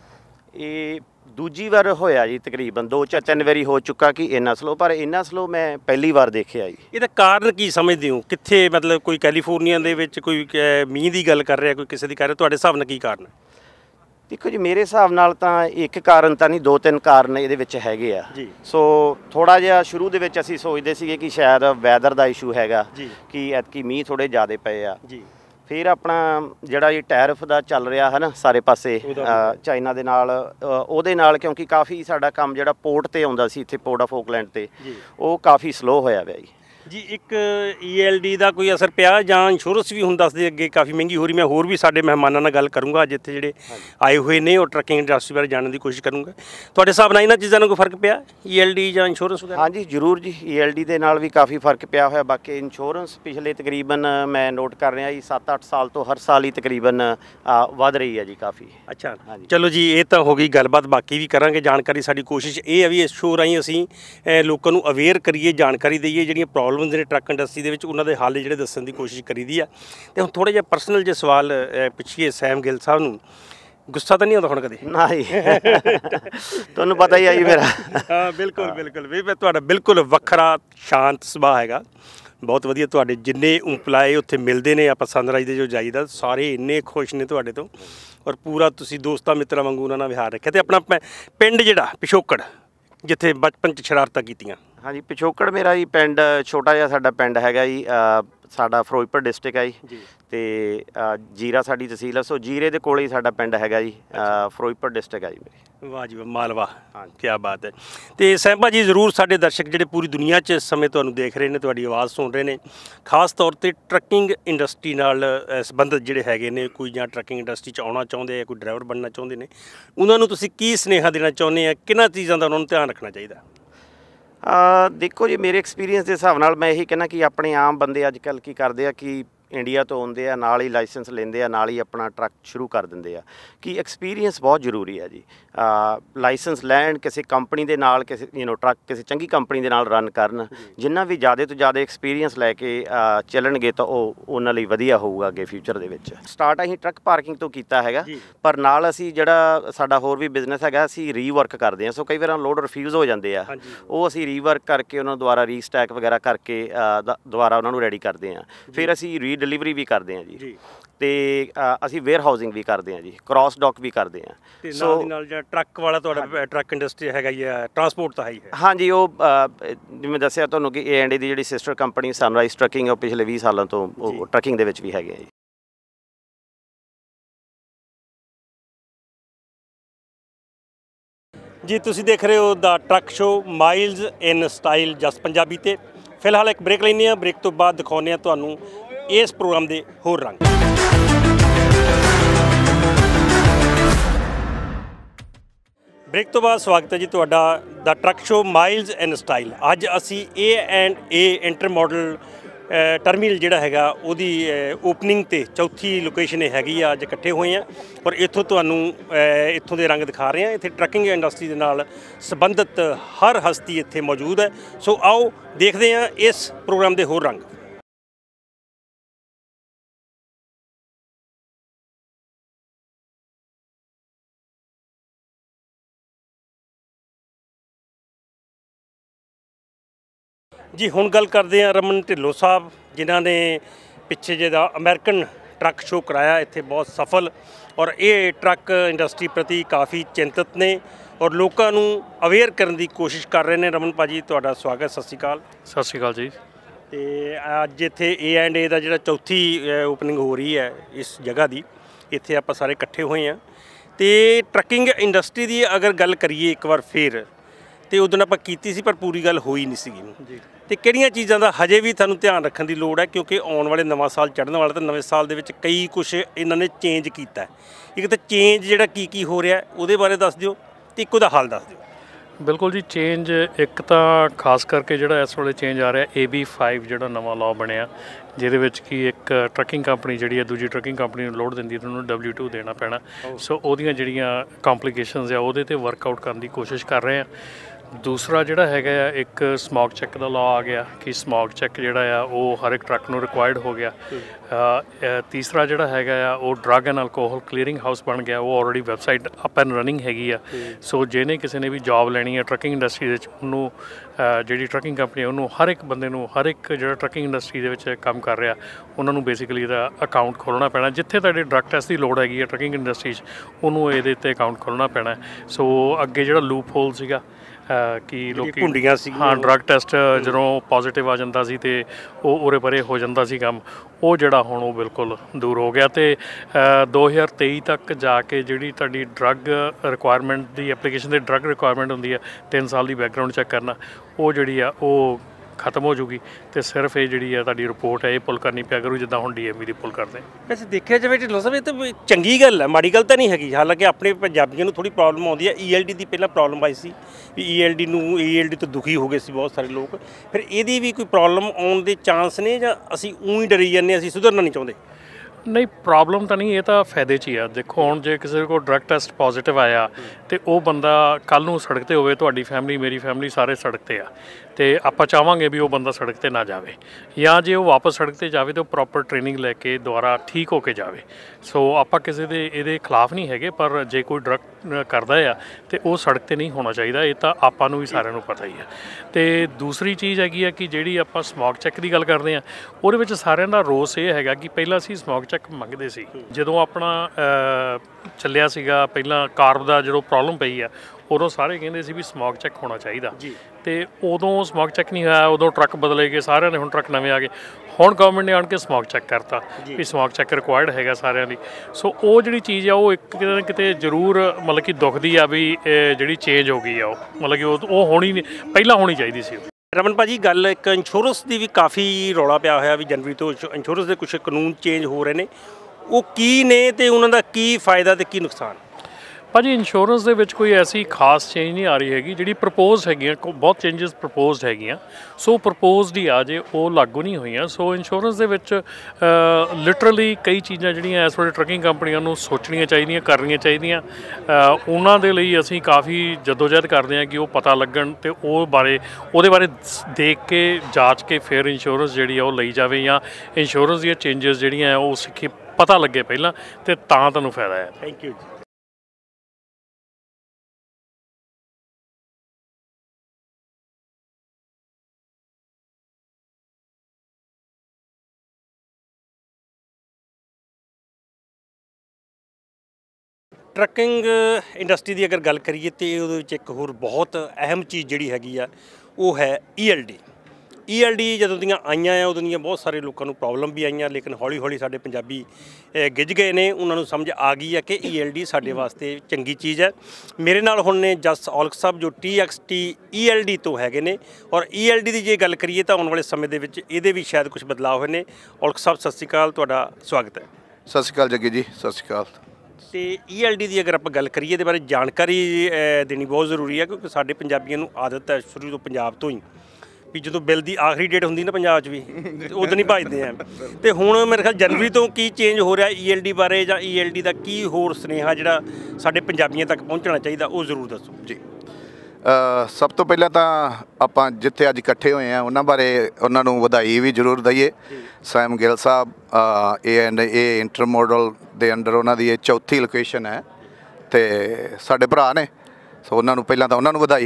ਇਹ ਦੂਜੀ ਵਾਰ ਹੋਇਆ ਜੀ, ਤਕਰੀਬਨ 2 ਜਾਂ 3 ਵਾਰੀ ਹੋ ਚੁੱਕਾ ਕਿ ਇੰਨਾ ਸਲੋ, ਪਰ ਇੰਨਾ ਸਲੋ ਮੈਂ ਪਹਿਲੀ ਵਾਰ ਦੇਖਿਆ ਜੀ। ਇਹਦਾ ਕਾਰਨ ਕੀ ਸਮਝਦੇ ਹੋ? ਕਿੱਥੇ ਮਤਲਬ ਕੋਈ ਕੈਲੀਫੋਰਨੀਆ ਦੇ ਵਿੱਚ ਕੋਈ ਮੀਂਹ ਦੀ ਗੱਲ ਕਰ ਰਿਹਾ, ਕੋਈ ਕਿਸੇ ਦੀ ਕਰ ਰਿਹਾ, ਤੁਹਾਡੇ ਹਿਸਾਬ ਨਾਲ ਕੀ ਕਾਰਨ ਹੈ? ਦੇਖੋ ਜੀ, ਮੇਰੇ ਹਿਸਾਬ ਨਾਲ ਤਾਂ ਇੱਕ ਕਾਰਨ ਤਾਂ ਨਹੀਂ, 2-3 ਕਾਰਨ ਇਹਦੇ ਵਿੱਚ ਹੈਗੇ ਆ ਜੀ। ਸੋ ਥੋੜਾ ਜਿਹਾ ਸ਼ੁਰੂ ਦੇ ਵਿੱਚ ਅਸੀਂ ਸੋਚਦੇ ਸੀਗੇ ਕਿ ਸ਼ਾਇਦ ਵੈਦਰ ਦਾ ਇਸ਼ੂ ਹੈਗਾ ਕਿ ਐਤਕੀ ਮੀਂਹ ਥੋੜੇ ਜ਼ਿਆਦਾ ਪਏ ਆ ਜੀ। ਫਿਰ ਆਪਣਾ ਜਿਹੜਾ ਇਹ ਟੈਰਿਫ ਦਾ ਚੱਲ ਰਿਹਾ ਹੈ ਨਾ ਸਾਰੇ ਪਾਸੇ ਚਾਈਨਾ ਦੇ ਨਾਲ, ਉਹਦੇ ਨਾਲ ਕਿਉਂਕਿ ਕਾਫੀ ਸਾਡਾ ਕੰਮ ਜਿਹੜਾ ਪੋਰਟ ਤੇ ਆਉਂਦਾ ਸੀ ਇੱਥੇ ਪੋਰਟ ਆਫ ਓਕਲੈਂਡ ਤੇ, ਉਹ ਕਾਫੀ ਸਲੋ ਹੋਇਆ ਪਿਆ ਜੀ। ਇੱਕ ELD ਦਾ ਕੋਈ ਅਸਰ ਪਿਆ ਜਾਂ ਇੰਸ਼ੋਰੈਂਸ ਵੀ ਹੁਣ ਦੱਸਦੇ ਅੱਗੇ ਕਾਫੀ ਮਹਿੰਗੀ ਹੋ ਰਹੀ? ਮੈਂ ਹੋਰ ਵੀ ਸਾਡੇ ਮਹਿਮਾਨਾਂ ਨਾਲ ਗੱਲ ਕਰੂੰਗਾ ਜਿੱਥੇ ਜਿਹੜੇ ਆਏ ਹੋਏ ਨੇ, ਉਹ ਟਰੱਕਿੰਗ ਇੰਡਸਟਰੀ ਬਾਰੇ ਜਾਣਨ ਦੀ ਕੋਸ਼ਿਸ਼ ਕਰੂੰਗਾ। ਤੁਹਾਡੇ ਹਿਸਾਬ ਨਾਲ ਇਹਨਾਂ ਚੀਜ਼ਾਂ ਨੂੰ ਕੋਈ ਫਰਕ ਪਿਆ, ELD ਜਾਂ ਇੰਸ਼ੋਰੈਂਸ ਵਗੈਰਾ? ਹਾਂਜੀ ਜ਼ਰੂਰ ਜੀ, ELD ਦੇ ਨਾਲ ਵੀ ਕਾਫੀ ਫਰਕ ਪਿਆ ਹੋਇਆ। ਬਾਕੀ ਇੰਸ਼ੋਰੈਂਸ ਪਿਛਲੇ ਤਕਰੀਬਨ ਮੈਂ ਨੋਟ ਕਰ ਰਿਹਾ ਜੀ 7-8 ਸਾਲ ਤੋਂ ਹਰ ਸਾਲ ਹੀ ਤਕਰੀਬਨ ਵੱਧ ਰਹੀ ਹੈ ਜੀ ਕਾਫੀ। ਅੱਛਾ, ਚਲੋ ਜੀ, ਇਹ ਤਾਂ ਹੋ ਗਈ ਗੱਲਬਾਤ, ਬਾਕੀ ਵੀ ਕਰਾਂਗੇ ਜਾਣਕਾਰੀ। ਸਾਡੀ ਕੋਸ਼ਿਸ਼ ਇਹ ਹੈ ਵੀ ਇਸ ਸ਼ੋਅ ਰਾਹੀਂ ਅਸੀਂ ਲੋਕਾਂ ਨੂੰ ਅਵੇਅਰ ਕਰੀਏ, ਜਾਣਕਾਰੀ ਦਈਏ, ਜਿਹੜੀਆਂ ਪ੍ਰੋਬਲਮਸ ਨੇ ਟਰੱਕ ਇੰਡਸਟਰੀ ਦੇ ਵਿੱਚ ਉਹਨਾਂ ਦੇ ਹੱਲ ਜਿਹੜੇ ਦੱਸਣ ਦੀ ਕੋਸ਼ਿਸ਼ ਕਰੀਦੀ ਆ। ਤੇ ਹੁਣ ਥੋੜ੍ਹਾ ਜਿਹਾ ਪਰਸਨਲ ਜਿਹੇ ਸਵਾਲ ਪੁੱਛੀਏ ਸੈਮ ਗਿੱਲ ਸਾਹਿਬ ਨੂੰ, ਗੁੱਸਾ ਤਾਂ ਨਹੀਂ ਆਉਂਦਾ ਹੁਣ ਕਦੇ? ਨਾ ਜੀ, ਤੁਹਾਨੂੰ ਪਤਾ ਹੀ ਆ ਜੀ ਮੇਰਾ। ਹਾਂ ਬਿਲਕੁਲ ਬਿਲਕੁਲ, ਵੀ ਮੈਂ ਤੁਹਾਡਾ ਬਿਲਕੁਲ ਵੱਖਰਾ ਸ਼ਾਂਤ ਸੁਭਾਅ ਹੈਗਾ, ਬਹੁਤ ਵਧੀਆ। ਤੁਹਾਡੇ ਜਿੰਨੇ ਇੰਪਲਾਈ ਉੱਥੇ ਮਿਲਦੇ ਨੇ, ਆਪਾਂ ਸਨਰਾਈਜ਼ ਦੇ ਜੋ ਜਾਈਦਾ, ਸਾਰੇ ਇੰਨੇ ਖੁਸ਼ ਨੇ ਤੁਹਾਡੇ ਤੋਂ, ਔਰ ਪੂਰਾ ਤੁਸੀਂ ਦੋਸਤਾਂ ਮਿੱਤਰਾਂ ਵਾਂਗੂ ਉਹਨਾਂ ਨਾਲ ਵਿਹਾਰ ਰੱਖਿਆ। ਤੇ ਆਪਣਾ ਪਿੰਡ ਜਿਹੜਾ ਪਿਛੋਕੜ, ਜਿੱਥੇ ਬਚਪਨ 'ਚ ਸ਼ਰਾਰਤਾਂ ਕੀਤੀਆਂ? ਹਾਂਜੀ, ਪਿਛੋਕੜ ਮੇਰਾ ਜੀ ਪਿੰਡ ਛੋਟਾ ਜਿਹਾ ਸਾਡਾ ਪਿੰਡ ਹੈਗਾ ਜੀ, ਸਾਡਾ ਫਿਰੋਜ਼ਪੁਰ ਡਿਸਟ੍ਰਿਕਟ ਹੈ ਜੀ, ਤੇ ਜੀਰਾ ਸਾਡੀ ਤਹਿਸੀਲ ਹੈ। ਸੋ ਜੀਰੇ ਦੇ ਕੋਲੇ ਹੀ ਸਾਡਾ ਪਿੰਡ ਹੈਗਾ ਜੀ, ਫਿਰੋਜ਼ਪੁਰ ਡਿਸਟ੍ਰਿਕਟ ਹੈ ਜੀ ਮੇਰੀ। ਵਾਹ ਜੀ ਵਾਹ, ਮਾਲਵਾ, ਕੀ ਬਾਤ ਹੈ। ਤੇ ਸਹਿਬਾ ਜੀ, ਜ਼ਰੂਰ ਸਾਡੇ ਦਰਸ਼ਕ ਜਿਹੜੇ ਪੂਰੀ ਦੁਨੀਆ 'ਚ ਇਸ ਸਮੇਂ ਤੁਹਾਨੂੰ ਦੇਖ ਰਹੇ ਨੇ, ਤੁਹਾਡੀ ਆਵਾਜ਼ ਸੁਣ ਰਹੇ ਨੇ, ਖਾਸ ਤੌਰ 'ਤੇ ਟਰੱਕਿੰਗ ਇੰਡਸਟਰੀ ਨਾਲ ਸੰਬੰਧਿਤ ਜਿਹੜੇ ਹੈਗੇ ਨੇ, ਕੋਈ ਜਾਂ ਟਰੱਕਿੰਗ ਇੰਡਸਟਰੀ 'ਚ ਆਉਣਾ ਚਾਹੁੰਦੇ ਆ, ਕੋਈ ਡਰਾਈਵਰ ਬਣਨਾ ਚਾਹੁੰਦੇ ਨੇ, ਉਹਨਾਂ ਨੂੰ ਤੁਸੀਂ ਕੀ ਸੁਨੇਹਾ ਦੇਣਾ ਚਾਹੁੰਦੇ ਆ? ਕਿਹਨਾਂ ਚੀਜ਼ਾਂ ਦਾ ਉਹਨਾਂ ਨੂੰ ਧਿਆਨ ਰੱਖਣਾ ਚਾਹੀਦਾ? ਦੇਖੋ ਜੀ, ਮੇਰੇ ਐਕਸਪੀਰੀਅੰਸ ਦੇ ਹਿਸਾਬ ਨਾਲ ਮੈਂ ਇਹੀ ਕਹਿਣਾ ਕਿ ਆਪਣੇ ਆਮ ਬੰਦੇ ਅੱਜ ਕੱਲ੍ਹ ਕੀ ਕਰਦੇ ਆ ਕਿ ਇੰਡੀਆ ਤੋਂ ਆਉਂਦੇ ਆ, ਨਾਲ ਹੀ ਲਾਇਸੈਂਸ ਲੈਂਦੇ ਆ, ਨਾਲ ਹੀ ਆਪਣਾ ਟਰੱਕ ਸ਼ੁਰੂ ਕਰ ਦਿੰਦੇ ਆ। ਕਿ ਐਕਸਪੀਰੀਅੰਸ ਬਹੁਤ ਜ਼ਰੂਰੀ ਹੈ ਜੀ। ਲਾਇਸੈਂਸ ਲੈਣ, ਕਿਸੇ ਕੰਪਨੀ ਦੇ ਨਾਲ, ਕਿਸੇ ਟਰੱਕ ਕਿਸੇ ਚੰਗੀ ਕੰਪਨੀ ਦੇ ਨਾਲ ਰਨ ਕਰਨ। ਜਿੰਨਾ ਵੀ ਜ਼ਿਆਦਾ ਤੋਂ ਜ਼ਿਆਦਾ ਐਕਸਪੀਰੀਅੰਸ ਲੈ ਕੇ ਚੱਲਣਗੇ ਤਾਂ ਉਹ ਉਹਨਾਂ ਲਈ ਵਧੀਆ ਹੋਊਗਾ ਅੱਗੇ ਫਿਊਚਰ ਦੇ ਵਿੱਚ। ਸਟਾਰਟ ਅਸੀਂ ਟਰੱਕ ਪਾਰਕਿੰਗ ਤੋਂ ਕੀਤਾ ਹੈਗਾ, ਪਰ ਨਾਲ ਅਸੀਂ ਜਿਹੜਾ ਸਾਡਾ ਹੋਰ ਵੀ ਬਿਜ਼ਨਸ ਹੈਗਾ, ਅਸੀਂ ਰੀਵਰਕ ਕਰਦੇ ਹਾਂ। ਸੋ ਕਈ ਵਾਰ ਲੋਡ ਰਿਫਿਊਜ਼ ਹੋ ਜਾਂਦੇ ਆ, ਉਹ ਅਸੀਂ ਰੀਵਰਕ ਕਰਕੇ ਉਹਨਾਂ ਨੂੰ ਦੁਬਾਰਾ ਰੀਸਟੈਕ ਵਗੈਰਾ ਕਰਕੇ ਦੁਬਾਰਾ ਉਹਨਾਂ ਨੂੰ ਰੈਡੀ ਕਰਦੇ ਹਾਂ। ਫਿਰ ਅਸੀਂ ਡਿਲੀਵਰੀ ਵੀ ਕਰਦੇ ਹਾਂ ਜੀ, ਤੇ ਅਸੀਂ ਵੇਅਰ ਹਾਊਸਿੰਗ ਵੀ ਕਰਦੇ ਹਾਂ ਜੀ, ਕ੍ਰਾਸ ਡੌਕ ਵੀ ਕਰਦੇ ਹਾਂ। ਸੋ ਨਾਲ ਜਿਹੜਾ ਟਰੱਕ ਵਾਲਾ ਤੁਹਾਡਾ ਟਰੱਕ ਇੰਡਸਟਰੀ ਹੈਗਾ ਜੀ, ਟਰਾਂਸਪੋਰਟ ਤਾਂ ਹੈ ਹੀ ਹੈ? ਹਾਂਜੀ, ਉਹ ਜਿਵੇਂ ਦੱਸਿਆ ਤੁਹਾਨੂੰ ਕਿ A&A ਦੀ ਜਿਹੜੀ ਸਿਸਟਰ ਕੰਪਨੀ ਸਨਰਾਈਜ਼ ਟਰੱਕਿੰਗ, ਉਹ ਪਿਛਲੇ 20 ਸਾਲਾਂ ਤੋਂ ਉਹ ਟਰੱਕਿੰਗ ਦੇ ਵਿੱਚ ਵੀ ਹੈਗੇ ਆ ਜੀ। ਤੁਸੀਂ ਦੇਖ ਰਹੇ ਹੋ ਦਾ truck show miles in style just Punjabi ਤੇ। ਫਿਲਹਾਲ ਇੱਕ ਬ੍ਰੇਕ ਲੈਂਦੇ ਹਾਂ, ਬ੍ਰੇਕ ਤੋਂ ਬਾਅਦ ਦਿਖਾਉਂਦੇ ਹਾਂ ਤੁਹਾਨੂੰ ਇਸ ਪ੍ਰੋਗਰਾਮ ਦੇ ਹੋਰ ਰੰਗ। ਬ੍ਰੇਕ ਤੋਂ ਬਾਅਦ ਸਵਾਗਤ ਹੈ ਜੀ ਤੁਹਾਡਾ ਦਾ truck show miles in style. ਅੱਜ ਅਸੀਂ A&A ਇੰਟਰ ਮਾਡਲ ਟਰਮੀਨਲ ਜਿਹੜਾ ਹੈਗਾ ਉਹਦੀ ਓਪਨਿੰਗ ਤੇ ਚੌਥੀ ਲੋਕੇਸ਼ਨ ਇਹ ਹੈਗੀ ਆ। ਅੱਜ ਇਕੱਠੇ ਹੋਏ ਆ ਔਰ ਇੱਥੋਂ ਤੁਹਾਨੂੰ ਇੱਥੋਂ ਦੇ ਰੰਗ ਦਿਖਾ ਰਹੇ ਹਾਂ। ਇੱਥੇ ਟਰੱਕਿੰਗ ਇੰਡਸਟਰੀ ਦੇ ਨਾਲ ਸੰਬੰਧਿਤ ਹਰ ਹਸਤੀ ਇੱਥੇ ਮੌਜੂਦ ਹੈ। ਸੋ ਆਓ ਦੇਖਦੇ ਹਾਂ ਇਸ ਪ੍ਰੋਗਰਾਮ ਦੇ ਹੋਰ ਰੰਗ। ਜੀ ਹੁਣ ਗੱਲ ਕਰਦੇ ਹਾਂ ਰਮਨ ਢਿੱਲੋਂ ਸਾਹਿਬ, ਜਿਨ੍ਹਾਂ ਨੇ ਪਿੱਛੇ ਜਿਹੇ ਦਾ ਅਮਰੀਕਨ ਟਰੱਕ ਸ਼ੋਅ ਕਰਾਇਆ ਇੱਥੇ, ਬਹੁਤ ਸਫਲ, ਔਰ ਇਹ ਟਰੱਕ ਇੰਡਸਟਰੀ ਪ੍ਰਤੀ ਕਾਫੀ ਚਿੰਤਤ ਨੇ ਔਰ ਲੋਕਾਂ ਨੂੰ ਅਵੇਅਰ ਕਰਨ ਦੀ ਕੋਸ਼ਿਸ਼ ਕਰ ਰਹੇ ਨੇ। ਰਮਨ ਭਾਜੀ ਤੁਹਾਡਾ ਸਵਾਗਤ, ਸਤਿ ਸ਼੍ਰੀ ਅਕਾਲ। ਸਤਿ ਸ਼੍ਰੀ ਅਕਾਲ ਜੀ। ਤੇ ਅੱਜ ਇੱਥੇ A&A ਦਾ ਜਿਹੜਾ ਚੌਥੀ ਓਪਨਿੰਗ ਹੋ ਰਹੀ ਹੈ ਇਸ ਜਗ੍ਹਾ ਦੀ, ਇੱਥੇ ਆਪਾਂ ਸਾਰੇ ਇਕੱਠੇ ਹੋਏ ਹਾਂ। ਤੇ ਟਰੱਕਿੰਗ ਇੰਡਸਟਰੀ ਦੀ ਅਗਰ ਗੱਲ ਕਰੀਏ ਇੱਕ ਵਾਰ ਫਿਰ, ਤੇ ਉਦੋਂ ਆਪਾਂ ਕੀਤੀ ਸੀ ਪਰ ਪੂਰੀ ਗੱਲ ਹੋਈ ਨਹੀਂ ਸੀਗੀ ਜੀ। ਤੇ ਕਿਹੜੀਆਂ ਚੀਜ਼ਾਂ ਦਾ ਹਜੇ ਵੀ ਤੁਹਾਨੂੰ ਧਿਆਨ ਰੱਖਣ ਦੀ ਲੋੜ ਹੈ, ਕਿਉਂਕਿ ਆਉਣ ਵਾਲੇ ਨਵਾਂ ਸਾਲ ਚੜ੍ਹਨ ਵਾਲਾ, ਤੇ ਨਵੇਂ ਸਾਲ ਦੇ ਵਿੱਚ ਕਈ ਕੁਛ ਇਹਨਾਂ ਨੇ ਚੇਂਜ ਕੀਤਾ। ਇੱਕ ਤਾਂ ਚੇਂਜ ਜਿਹੜਾ ਕੀ ਹੋ ਰਿਹਾ ਉਹਦੇ ਬਾਰੇ ਦੱਸ ਦਿਓ, ਤੇ ਇੱਕ ਉਹਦਾ ਹੱਲ ਦੱਸ ਦਿਓ। ਬਿਲਕੁਲ ਜੀ, ਚੇਂਜ ਇੱਕ ਤਾਂ ਖਾਸ ਕਰਕੇ ਜਿਹੜਾ ਇਸ ਵੇਲੇ ਚੇਂਜ ਆ ਰਿਹਾ AB5 ਜਿਹੜਾ ਨਵਾਂ ਲਾਅ ਬਣਿਆ, ਜਿਹਦੇ ਵਿੱਚ ਕਿ ਇੱਕ ਟਰੱਕਿੰਗ ਕੰਪਨੀ ਜਿਹੜੀ ਹੈ ਦੂਜੀ ਟਰੱਕਿੰਗ ਕੰਪਨੀ ਨੂੰ ਲੋਡ ਦਿੰਦੀ ਹੈ, ਤੁਹਾਨੂੰ W2 ਦੇਣਾ ਪੈਣਾ। ਸੋ ਉਹਦੀਆਂ ਜਿਹੜੀਆਂ ਕੰਪਲੀਕੇਸ਼ਨਸ ਆ ਉਹਦੇ 'ਤੇ ਵਰਕਆਊਟ ਕਰਨ ਦੀ ਕੋਸ਼ਿਸ਼ ਕਰ ਰਹੇ ਹਾਂ। ਦੂਸਰਾ ਜਿਹੜਾ ਹੈਗਾ ਆ, ਇੱਕ ਸਮੋਕ ਚੈੱਕ ਦਾ ਲਾਅ ਆ ਗਿਆ ਕਿ ਸਮੋਕ ਚੈੱਕ ਜਿਹੜਾ ਆ ਉਹ ਹਰ ਇੱਕ ਟਰੱਕ ਨੂੰ ਰਿਕੁਆਇਰਡ ਹੋ ਗਿਆ। ਤੀਸਰਾ ਜਿਹੜਾ ਹੈਗਾ ਆ ਉਹ drug and alcohol clearing house ਬਣ ਗਿਆ, ਉਹ already website up and running ਹੈਗੀ ਆ। ਸੋ ਜਿਹਨੇ ਕਿਸੇ ਨੇ ਵੀ ਜੋਬ ਲੈਣੀ ਹੈ ਟਰੱਕਿੰਗ ਇੰਡਸਟਰੀ ਦੇ ਵਿੱਚ, ਉਹਨੂੰ ਜਿਹੜੀ ਟਰੱਕਿੰਗ ਕੰਪਨੀ ਉਹਨੂੰ ਹਰ ਇੱਕ ਬੰਦੇ ਨੂੰ, ਹਰ ਇੱਕ ਜਿਹੜਾ ਟਰੱਕਿੰਗ ਇੰਡਸਟਰੀ ਦੇ ਵਿੱਚ ਕੰਮ ਕਰ ਰਿਹਾ, ਉਹਨਾਂ ਨੂੰ ਬੇਸਿਕਲੀ ਇਹਦਾ ਅਕਾਊਂਟ ਖੋਲ੍ਹਣਾ ਪੈਣਾ। ਜਿੱਥੇ ਤੁਹਾਡੇ ਡਰੱਗ ਟੈਸਟ ਦੀ ਲੋੜ ਹੈਗੀ ਹੈ ਟਰੱਕਿੰਗ ਇੰਡਸਟਰੀ 'ਚ, ਉਹਨੂੰ ਇਹਦੇ 'ਤੇ ਅਕਾਊਂਟ ਖੋਲ੍ਹਣਾ ਪੈਣਾ। ਸੋ ਅੱਗੇ ਜਿਹੜਾ ਲੂਪ ਹੋਲ ਸੀਗਾ ਕਿ ਲੋਕੀ ਹੁੰਦੀਆਂ ਸੀ, ਹਾਂ ਡਰੱਗ ਟੈਸਟ ਜਦੋਂ ਪੋਜ਼ੀਟਿਵ ਆ ਜਾਂਦਾ ਸੀ ਤੇ ਉਹ ਉਰੇ ਪਰੇ ਹੋ ਜਾਂਦਾ ਸੀ ਕੰਮ, ਉਹ ਜਿਹੜਾ ਹੁਣ ਉਹ ਬਿਲਕੁਲ ਦੂਰ ਹੋ ਗਿਆ। ਤੇ 2023 ਤੱਕ ਜਾ ਕੇ ਜਿਹੜੀ ਤੁਹਾਡੀ ਡਰੱਗ ਰਿਕੁਆਇਰਮੈਂਟ ਦੀ ਐਪਲੀਕੇਸ਼ਨ 'ਤੇ ਡਰੱਗ ਰਿਕੁਆਇਰਮੈਂਟ ਹੁੰਦੀ ਹੈ 3 ਸਾਲ ਦੀ ਬੈਕਗਰਾਊਂਡ ਚੈੱਕ ਕਰਨਾ, ਉਹ ਜਿਹੜੀ ਆ ਉਹ ਖਤਮ ਹੋ ਜੂਗੀ। ਤੇ ਸਿਰਫ ਇਹ ਜਿਹੜੀ ਆ ਤੁਹਾਡੀ ਰਿਪੋਰਟ ਹੈ ਇਹ ਪੁੱਲ ਕਰਨੀ ਪਿਆ ਕਰੂ, ਜਿੱਦਾਂ ਹੁਣ DMV ਦੀ ਪੁੱਲ ਕਰਦੇ। ਵੈਸੇ ਦੇਖਿਆ ਜਾਵੇ ਢਿੱਲੋਂ ਸਾਹਿਬ, ਇਹ ਤਾਂ ਚੰਗੀ ਗੱਲ ਹੈ, ਮਾੜੀ ਗੱਲ ਤਾਂ ਨਹੀਂ ਹੈਗੀ। ਹਾਲਾਂਕਿ ਆਪਣੇ ਪੰਜਾਬੀਆਂ ਨੂੰ ਥੋੜ੍ਹੀ ਪ੍ਰੋਬਲਮ ਆਉਂਦੀ ਹੈ। ELD ਦੀ ਪਹਿਲਾਂ ਪ੍ਰੋਬਲਮ ਆਈ ਸੀ ਵੀ ELD ਤੋਂ ਦੁਖੀ ਹੋ ਗਏ ਸੀ ਬਹੁਤ ਸਾਰੇ ਲੋਕ। ਫਿਰ ਇਹਦੀ ਵੀ ਕੋਈ ਪ੍ਰੋਬਲਮ ਆਉਣ ਦੇ ਚਾਂਸ ਨੇ, ਜਾਂ ਅਸੀਂ ਊਂ ਹੀ ਡਰੀ ਜਾਂਦੇ, ਅਸੀਂ ਸੁਧਰਨਾ ਨਹੀਂ ਚਾਹੁੰਦੇ? ਨਹੀਂ, ਪ੍ਰੋਬਲਮ ਤਾਂ ਨਹੀਂ, ਇਹ ਤਾਂ ਫਾਇਦੇ 'ਚ ਹੀ ਆ। ਦੇਖੋ ਹੁਣ ਜੇ ਕਿਸੇ ਕੋਲ ਡਰੱਗ ਟੈਸਟ ਪੋਜ਼ੀਟਿਵ ਆਇਆ ਤੇ ਉਹ ਬੰਦਾ ਕੱਲ੍ਹ ਨੂੰ ਸੜਕ 'ਤੇ ਹੋਵੇ, ਤੁਹਾਡੀ ਫੈਮਿਲੀ, ਮੇਰੀ ਫੈਮਿਲੀ, ਸਾਰੇ ਸੜਕ 'ਤੇ ਆ, ਤੇ ਆਪਾਂ ਚਾਹਾਂਗੇ ਵੀ ਉਹ ਬੰਦਾ ਸੜਕ 'ਤੇ ਨਾ ਜਾਵੇ, ਜਾਂ ਜੇ ਉਹ ਵਾਪਸ ਸੜਕ 'ਤੇ ਜਾਵੇ ਤਾਂ ਉਹ ਪ੍ਰੋਪਰ ਟ੍ਰੇਨਿੰਗ ਲੈ ਕੇ ਦੁਬਾਰਾ ਠੀਕ ਹੋ ਕੇ ਜਾਵੇ। ਸੋ ਆਪਾਂ ਕਿਸੇ ਦੇ ਇਹਦੇ ਖਿਲਾਫ ਨਹੀਂ ਹੈਗੇ, ਪਰ ਜੇ ਕੋਈ ਡਰੱਗ ਕਰਦਾ ਆ ਤੇ ਉਹ ਸੜਕ 'ਤੇ ਨਹੀਂ ਹੋਣਾ ਚਾਹੀਦਾ, ਇਹ ਤਾਂ ਆਪਾਂ ਨੂੰ ਵੀ ਸਾਰਿਆਂ ਨੂੰ ਪਤਾ ਹੀ ਆ। ਤੇ ਦੂਸਰੀ ਚੀਜ਼ ਹੈਗੀ ਆ ਕਿ ਜਿਹੜੀ ਆਪਾਂ ਸਮੋਕ ਚੈੱਕ ਦੀ ਗੱਲ ਕਰਦੇ ਹਾਂ, ਉਹਦੇ ਵਿੱਚ ਸਾਰਿਆਂ ਦਾ ਰੋਸ ਇਹ ਹੈਗਾ ਕਿ ਪਹਿਲਾਂ ਅਸੀਂ ਸਮੋਕ ਚੈੱਕ ਮੰਗਦੇ ਸੀ, ਜਦੋਂ ਆਪਣਾ ਚੱਲਿਆ ਸੀਗਾ ਪਹਿਲਾਂ ਕਾਰਬ ਦਾ ਜਦੋਂ ਪ੍ਰੋਬਲਮ ਪਈ ਆ, ਉਦੋਂ ਸਾਰੇ ਕਹਿੰਦੇ ਸੀ ਵੀ ਸਮੋਕ ਚੈੱਕ ਹੋਣਾ ਚਾਹੀਦਾ, ਤੇ ਉਦੋਂ ਸਮੋਕ ਚੈੱਕ ਨਹੀਂ ਹੋਇਆ। ਉਦੋਂ ਟਰੱਕ ਬਦਲੇ ਗਏ ਸਾਰਿਆਂ ਨੇ, ਹੁਣ ਟਰੱਕ ਨਵੇਂ ਆ ਗਏ। ਹੁਣ ਗਵਰਨਮੈਂਟ ਨੇ ਆਣ ਕੇ ਸਮੋਕ ਚੈੱਕ ਕਰਤਾ ਵੀ ਸਮੋਕ ਚੈੱਕ ਰਿਕੁਆਇਰਡ ਹੈਗਾ ਸਾਰਿਆਂ ਦੀ। ਸੋ ਉਹ ਜਿਹੜੀ ਚੀਜ਼ ਆ ਉਹ ਇੱਕ ਕਿਤੇ ਨਾ ਕਿਤੇ ਜ਼ਰੂਰ ਮਤਲਬ ਕਿ ਦੁਖਦੀ ਆ ਵੀ ਜਿਹੜੀ ਚੇਂਜ ਹੋ ਗਈ ਆ, ਉਹ ਮਤਲਬ ਕਿ ਉਹ ਹੋਣੀ ਨਹੀਂ, ਪਹਿਲਾਂ ਹੋਣੀ ਚਾਹੀਦੀ ਸੀ। ਰਮਨ ਭਾਜੀ, ਗੱਲ ਇੱਕ ਇੰਸ਼ੋਰੈਂਸ ਦੀ ਵੀ ਕਾਫੀ ਰੌਲਾ ਪਿਆ ਹੋਇਆ ਵੀ ਜਨਵਰੀ ਤੋਂ ਇੰਸ਼ੋਰੈਂਸ ਦੇ ਕੁਝ ਕਾਨੂੰਨ ਚੇਂਜ ਹੋ ਰਹੇ ਨੇ, ਉਹ ਕੀ ਨੇ ਤੇ ਉਹਨਾਂ ਦਾ ਕੀ ਫਾਇਦਾ ਤੇ ਕੀ ਨੁਕਸਾਨ? ਭਾਜੀ, ਇੰਸ਼ੋਰੈਂਸ ਦੇ ਵਿੱਚ ਕੋਈ ਐਸੀ ਖਾਸ ਚੇਂਜ ਨਹੀਂ ਆ ਰਹੀ ਹੈਗੀ। ਜਿਹੜੀ ਪ੍ਰਪੋਜ਼ ਹੈਗੀਆਂ, ਬਹੁਤ ਚੇਂਜਸ ਪ੍ਰਪੋਜ਼ਡ ਹੈਗੀਆਂ, ਸੋ ਪ੍ਰਪੋਜ਼ਡ ਹੀ ਆ ਜੇ, ਉਹ ਲਾਗੂ ਨਹੀਂ ਹੋਈਆਂ। ਸੋ ਇੰਸ਼ੋਰੈਂਸ ਦੇ ਵਿੱਚ ਲਿਟਰਲੀ ਕਈ ਚੀਜ਼ਾਂ ਜਿਹੜੀਆਂ ਇਸ ਵੇਲੇ ਟਰੱਕਿੰਗ ਕੰਪਨੀਆਂ ਨੂੰ ਸੋਚਣੀਆਂ ਚਾਹੀਦੀਆਂ, ਕਰਨੀਆਂ ਚਾਹੀਦੀਆਂ। ਉਹਨਾਂ ਦੇ ਲਈ ਅਸੀਂ ਕਾਫੀ ਜਦੋਜਹਿਦ ਕਰਦੇ ਹਾਂ ਕਿ ਉਹ ਪਤਾ ਲੱਗਣ ਤੇ ਉਹਦੇ ਬਾਰੇ ਦੇਖ ਕੇ ਜਾਂਚ ਕੇ ਫਿਰ ਇੰਸ਼ੋਰੈਂਸ ਜਿਹੜੀ ਆ ਉਹ ਲਈ ਜਾਵੇ, ਜਾਂ ਇੰਸ਼ੋਰੈਂਸ ਦੀਆਂ ਚੇਂਜਸ ਜਿਹੜੀਆਂ ਉਹ ਸਿੱਖੀ ਪਤਾ ਲੱਗੇ ਪਹਿਲਾਂ, ਤੇ ਤਾਂ ਤੁਹਾਨੂੰ ਫਾਇਦਾ ਹੈ। ਥੈਂਕ ਯੂ ਜੀ। ਟਰੱਕਿੰਗ ਇੰਡਸਟਰੀ ਦੀ ਅਗਰ ਗੱਲ ਕਰੀਏ ਤਾਂ ਉਹਦੇ ਵਿੱਚ ਇੱਕ ਹੋਰ ਬਹੁਤ ਅਹਿਮ ਚੀਜ਼ ਜਿਹੜੀ ਹੈਗੀ ਆ ਉਹ ਹੈ ELD ਜਦੋਂ ਦੀਆਂ ਆਈਆਂ ਆ ਉਦੋਂ ਦੀਆਂ ਬਹੁਤ ਸਾਰੇ ਲੋਕਾਂ ਨੂੰ ਪ੍ਰੋਬਲਮ ਵੀ ਆਈਆਂ, ਲੇਕਿਨ ਹੌਲੀ ਹੌਲੀ ਸਾਡੇ ਪੰਜਾਬੀ ਗਿੱਝ ਗਏ ਨੇ, ਉਹਨਾਂ ਨੂੰ ਸਮਝ ਆ ਗਈ ਹੈ ਕਿ ELD ਸਾਡੇ ਵਾਸਤੇ ਚੰਗੀ ਚੀਜ਼ ਹੈ। ਮੇਰੇ ਨਾਲ ਹੁਣ ਨੇ ਜਸ ਔਲਖ ਸਾਹਿਬ ਜੋ TXT ELD ਤੋਂ ਹੈਗੇ ਨੇ, ਔਰ ELD ਦੀ ਜੇ ਗੱਲ ਕਰੀਏ ਤਾਂ ਆਉਣ ਵਾਲੇ ਸਮੇਂ ਦੇ ਵਿੱਚ ਇਹਦੇ ਵੀ ਸ਼ਾਇਦ ਕੁਝ ਬਦਲਾਅ ਹੋਏ ਨੇ। ਔਲਖ ਸਾਹਿਬ ਸਤਿ ਸ਼੍ਰੀ ਅਕਾਲ, ਤੁਹਾਡਾ ਸਵਾਗਤ ਹੈ। ਸਤਿ ਸ਼੍ਰੀ ਅਕਾਲ ਜੱਗੀ ਜੀ, ਸਤਿ ਸ਼੍ਰੀ ਅਕਾਲ। ਤੇ ELD ਦੀ ਅਗਰ ਆਪਾਂ ਗੱਲ ਕਰੀਏ ਇਹਦੇ ਬਾਰੇ ਜਾਣਕਾਰੀ ਦੇਣੀ ਬਹੁਤ ਜ਼ਰੂਰੀ ਹੈ, ਕਿਉਂਕਿ ਸਾਡੇ ਪੰਜਾਬੀਆਂ ਨੂੰ ਆਦਤ ਹੈ ਸ਼ੁਰੂ ਤੋਂ ਪੰਜਾਬ ਤੋਂ ਹੀ ਵੀ ਜਦੋਂ ਬਿੱਲ ਦੀ ਆਖਰੀ ਡੇਟ ਹੁੰਦੀ ਨਾ ਪੰਜਾਬ 'ਚ ਵੀ ਉਦੋਂ ਨਹੀਂ ਭਜਦੇ ਆ। ਤੇ ਹੁਣ ਮੇਰੇ ਖਿਆਲ ਜਨਵਰੀ ਤੋਂ ਕੀ ਚੇਂਜ ਹੋ ਰਿਹਾ ELD ਬਾਰੇ, ਜਾਂ ELD ਦਾ ਕੀ ਹੋਰ ਸੁਨੇਹਾ ਜਿਹੜਾ ਸਾਡੇ ਪੰਜਾਬੀਆਂ ਤੱਕ ਪਹੁੰਚਣਾ ਚਾਹੀਦਾ, ਉਹ ਜ਼ਰੂਰ ਦੱਸੋ ਜੀ। ਸਭ ਤੋਂ ਪਹਿਲਾਂ ਤਾਂ ਆਪਾਂ ਜਿੱਥੇ ਅੱਜ ਇਕੱਠੇ ਹੋਏ ਆ ਉਹਨਾਂ ਬਾਰੇ ਉਹਨਾਂ ਨੂੰ ਵਧਾਈ ਵੀ ਜ਼ਰੂਰ ਦਈਏ। ਸੈਮ ਗਿੱਲ ਸਾਹਿਬ A&A ਇੰਟਰਮੋਡਲ ਦੇ ਅੰਡਰ ਉਹਨਾਂ ਦੀ ਇਹ ਚੌਥੀ ਲੋਕੇਸ਼ਨ ਹੈ, ਅਤੇ ਸਾਡੇ ਭਰਾ ਨੇ, ਸੋ ਉਹਨਾਂ ਨੂੰ ਪਹਿਲਾਂ ਤਾਂ ਉਹਨਾਂ ਨੂੰ ਵਧਾਈ।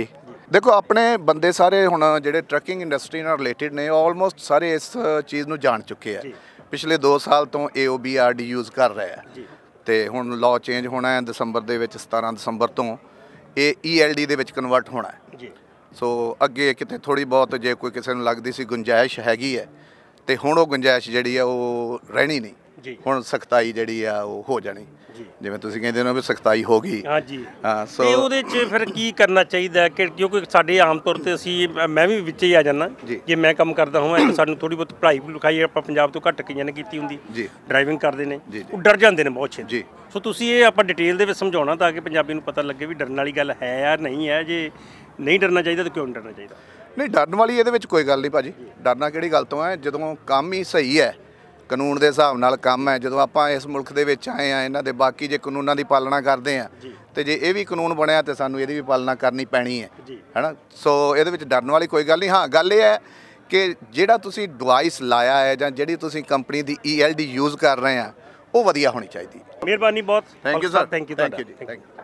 ਦੇਖੋ ਆਪਣੇ ਬੰਦੇ ਸਾਰੇ ਹੁਣ ਜਿਹੜੇ ਟਰੱਕਿੰਗ ਇੰਡਸਟਰੀ ਨਾਲ ਰਿਲੇਟਡ ਨੇ ਆਲਮੋਸਟ ਸਾਰੇ ਇਸ ਚੀਜ਼ ਨੂੰ ਜਾਣ ਚੁੱਕੇ ਆ। ਪਿਛਲੇ 2 ਸਾਲ ਤੋਂ AOBRD ਯੂਜ਼ ਕਰ ਰਿਹਾ ਤੇ ਹੁਣ ਲਾਅ ਚੇਂਜ ਹੋਣਾ ਹੈ ਦਸੰਬਰ ਦੇ ਵਿੱਚ, 17 ਦਸੰਬਰ ਤੋਂ ਇਹ ELD ਦੇ ਵਿੱਚ ਕਨਵਰਟ ਹੋਣਾ ਹੈ। ਸੋ ਅੱਗੇ ਕਿਤੇ ਥੋੜ੍ਹੀ ਬਹੁਤ ਜੇ ਕੋਈ ਕਿਸੇ ਨੂੰ ਲੱਗਦੀ ਸੀ ਗੁੰਜਾਇਸ਼ ਹੈਗੀ ਹੈ ਤੇ ਹੁਣ ਉਹ ਗੁੰਜਾਇਸ਼ ਜਿਹੜੀ ਆ ਉਹ ਰਹਿਣੀ ਨਹੀਂ। ਹੁਣ ਸਖਤਾਈ ਜਿਹੜੀ ਆ ਉਹ ਹੋ ਜਾਣੀ, ਜਿਵੇਂ ਤੁਸੀਂ ਕਹਿੰਦੇ ਹੋ ਵੀ ਸਖਤਾਈ ਹੋ ਗਈ। ਹਾਂ ਸੋ ਉਹਦੇ 'ਚ ਫਿਰ ਕੀ ਕਰਨਾ ਚਾਹੀਦਾ ਕਿ ਕਿਉਂਕਿ ਸਾਡੇ ਆਮ ਤੌਰ 'ਤੇ ਅਸੀਂ ਮੈਂ ਵੀ ਵਿੱਚ ਹੀ ਆ ਜਾਂਦਾ ਜੇ ਮੈਂ ਕੰਮ ਕਰਦਾ ਹੋਵਾਂ ਇੱਕ ਸਾਨੂੰ ਥੋੜ੍ਹੀ ਬਹੁਤ ਪੜ੍ਹਾਈ ਲਿਖਾਈ ਆਪਾਂ ਪੰਜਾਬ ਤੋਂ ਘੱਟ ਕਈਆਂ ਨੇ ਕੀਤੀ ਹੁੰਦੀ, ਡਰਾਈਵਿੰਗ ਕਰਦੇ ਨੇ ਉਹ ਡਰ ਜਾਂਦੇ ਨੇ ਬਹੁਤ ਛੇਤੀ। ਸੋ ਤੁਸੀਂ ਇਹ ਆਪਾਂ ਡਿਟੇਲ ਦੇ ਵਿੱਚ ਸਮਝਾਉਣਾ ਤਾਂ ਕਿ ਪੰਜਾਬੀ ਨੂੰ ਪਤਾ ਲੱਗੇ ਵੀ ਡਰਨ ਵਾਲੀ ਗੱਲ ਹੈ ਜਾਂ ਨਹੀਂ ਹੈ। ਜੇ ਨਹੀਂ ਡਰਨਾ ਚਾਹੀਦਾ ਤਾਂ ਕਿਉਂ ਨਹੀਂ ਡਰਨਾ ਚਾਹੀਦਾ? ਨਹੀਂ ਡਰਨ ਵਾਲੀ ਇਹਦੇ ਵਿੱਚ ਕੋਈ ਗੱਲ ਨਹੀਂ ਭਾਜੀ, ਡਰਨਾ ਕਿਹੜੀ ਗੱਲ ਤੋਂ ਹੈ ਜਦੋਂ ਕੰਮ ਹੀ ਸਹੀ ਹੈ, ਕਾਨੂੰਨ ਦੇ ਹਿਸਾਬ ਨਾਲ ਕੰਮ ਹੈ। ਜਦੋਂ ਆਪਾਂ ਇਸ ਮੁਲਕ ਦੇ ਵਿੱਚ ਆਏ ਆ ਇਹਨਾਂ ਦੇ ਬਾਕੀ ਜੇ ਕਾਨੂੰਨਾਂ ਦੀ ਪਾਲਣਾ ਕਰਦੇ ਆ ਤੇ ਜੇ ਇਹ ਵੀ ਕਾਨੂੰਨ ਬਣਿਆ ਤੇ ਸਾਨੂੰ ਇਹਦੀ ਵੀ ਪਾਲਣਾ ਕਰਨੀ ਪੈਣੀ ਹੈ ਨਾ। ਸੋ ਇਹਦੇ ਵਿੱਚ ਡਰਨ ਵਾਲੀ ਕੋਈ ਗੱਲ ਨਹੀਂ। ਹਾਂ ਗੱਲ ਇਹ ਹੈ ਕਿ ਜਿਹੜਾ ਤੁਸੀਂ ਡਿਵਾਈਸ ਲਾਇਆ ਹੈ ਜਾਂ ਜਿਹੜੀ ਤੁਸੀਂ ਕੰਪਨੀ ਦੀ ELD ਯੂਜ਼ ਕਰ ਰਹੇ ਆ ਉਹ ਵਧੀਆ ਹੋਣੀ ਚਾਹੀਦੀ। ਮਿਹਰਬਾਨੀ ਬਹੁਤ। Thank you sir. Thank you ਜੀ। Thank you.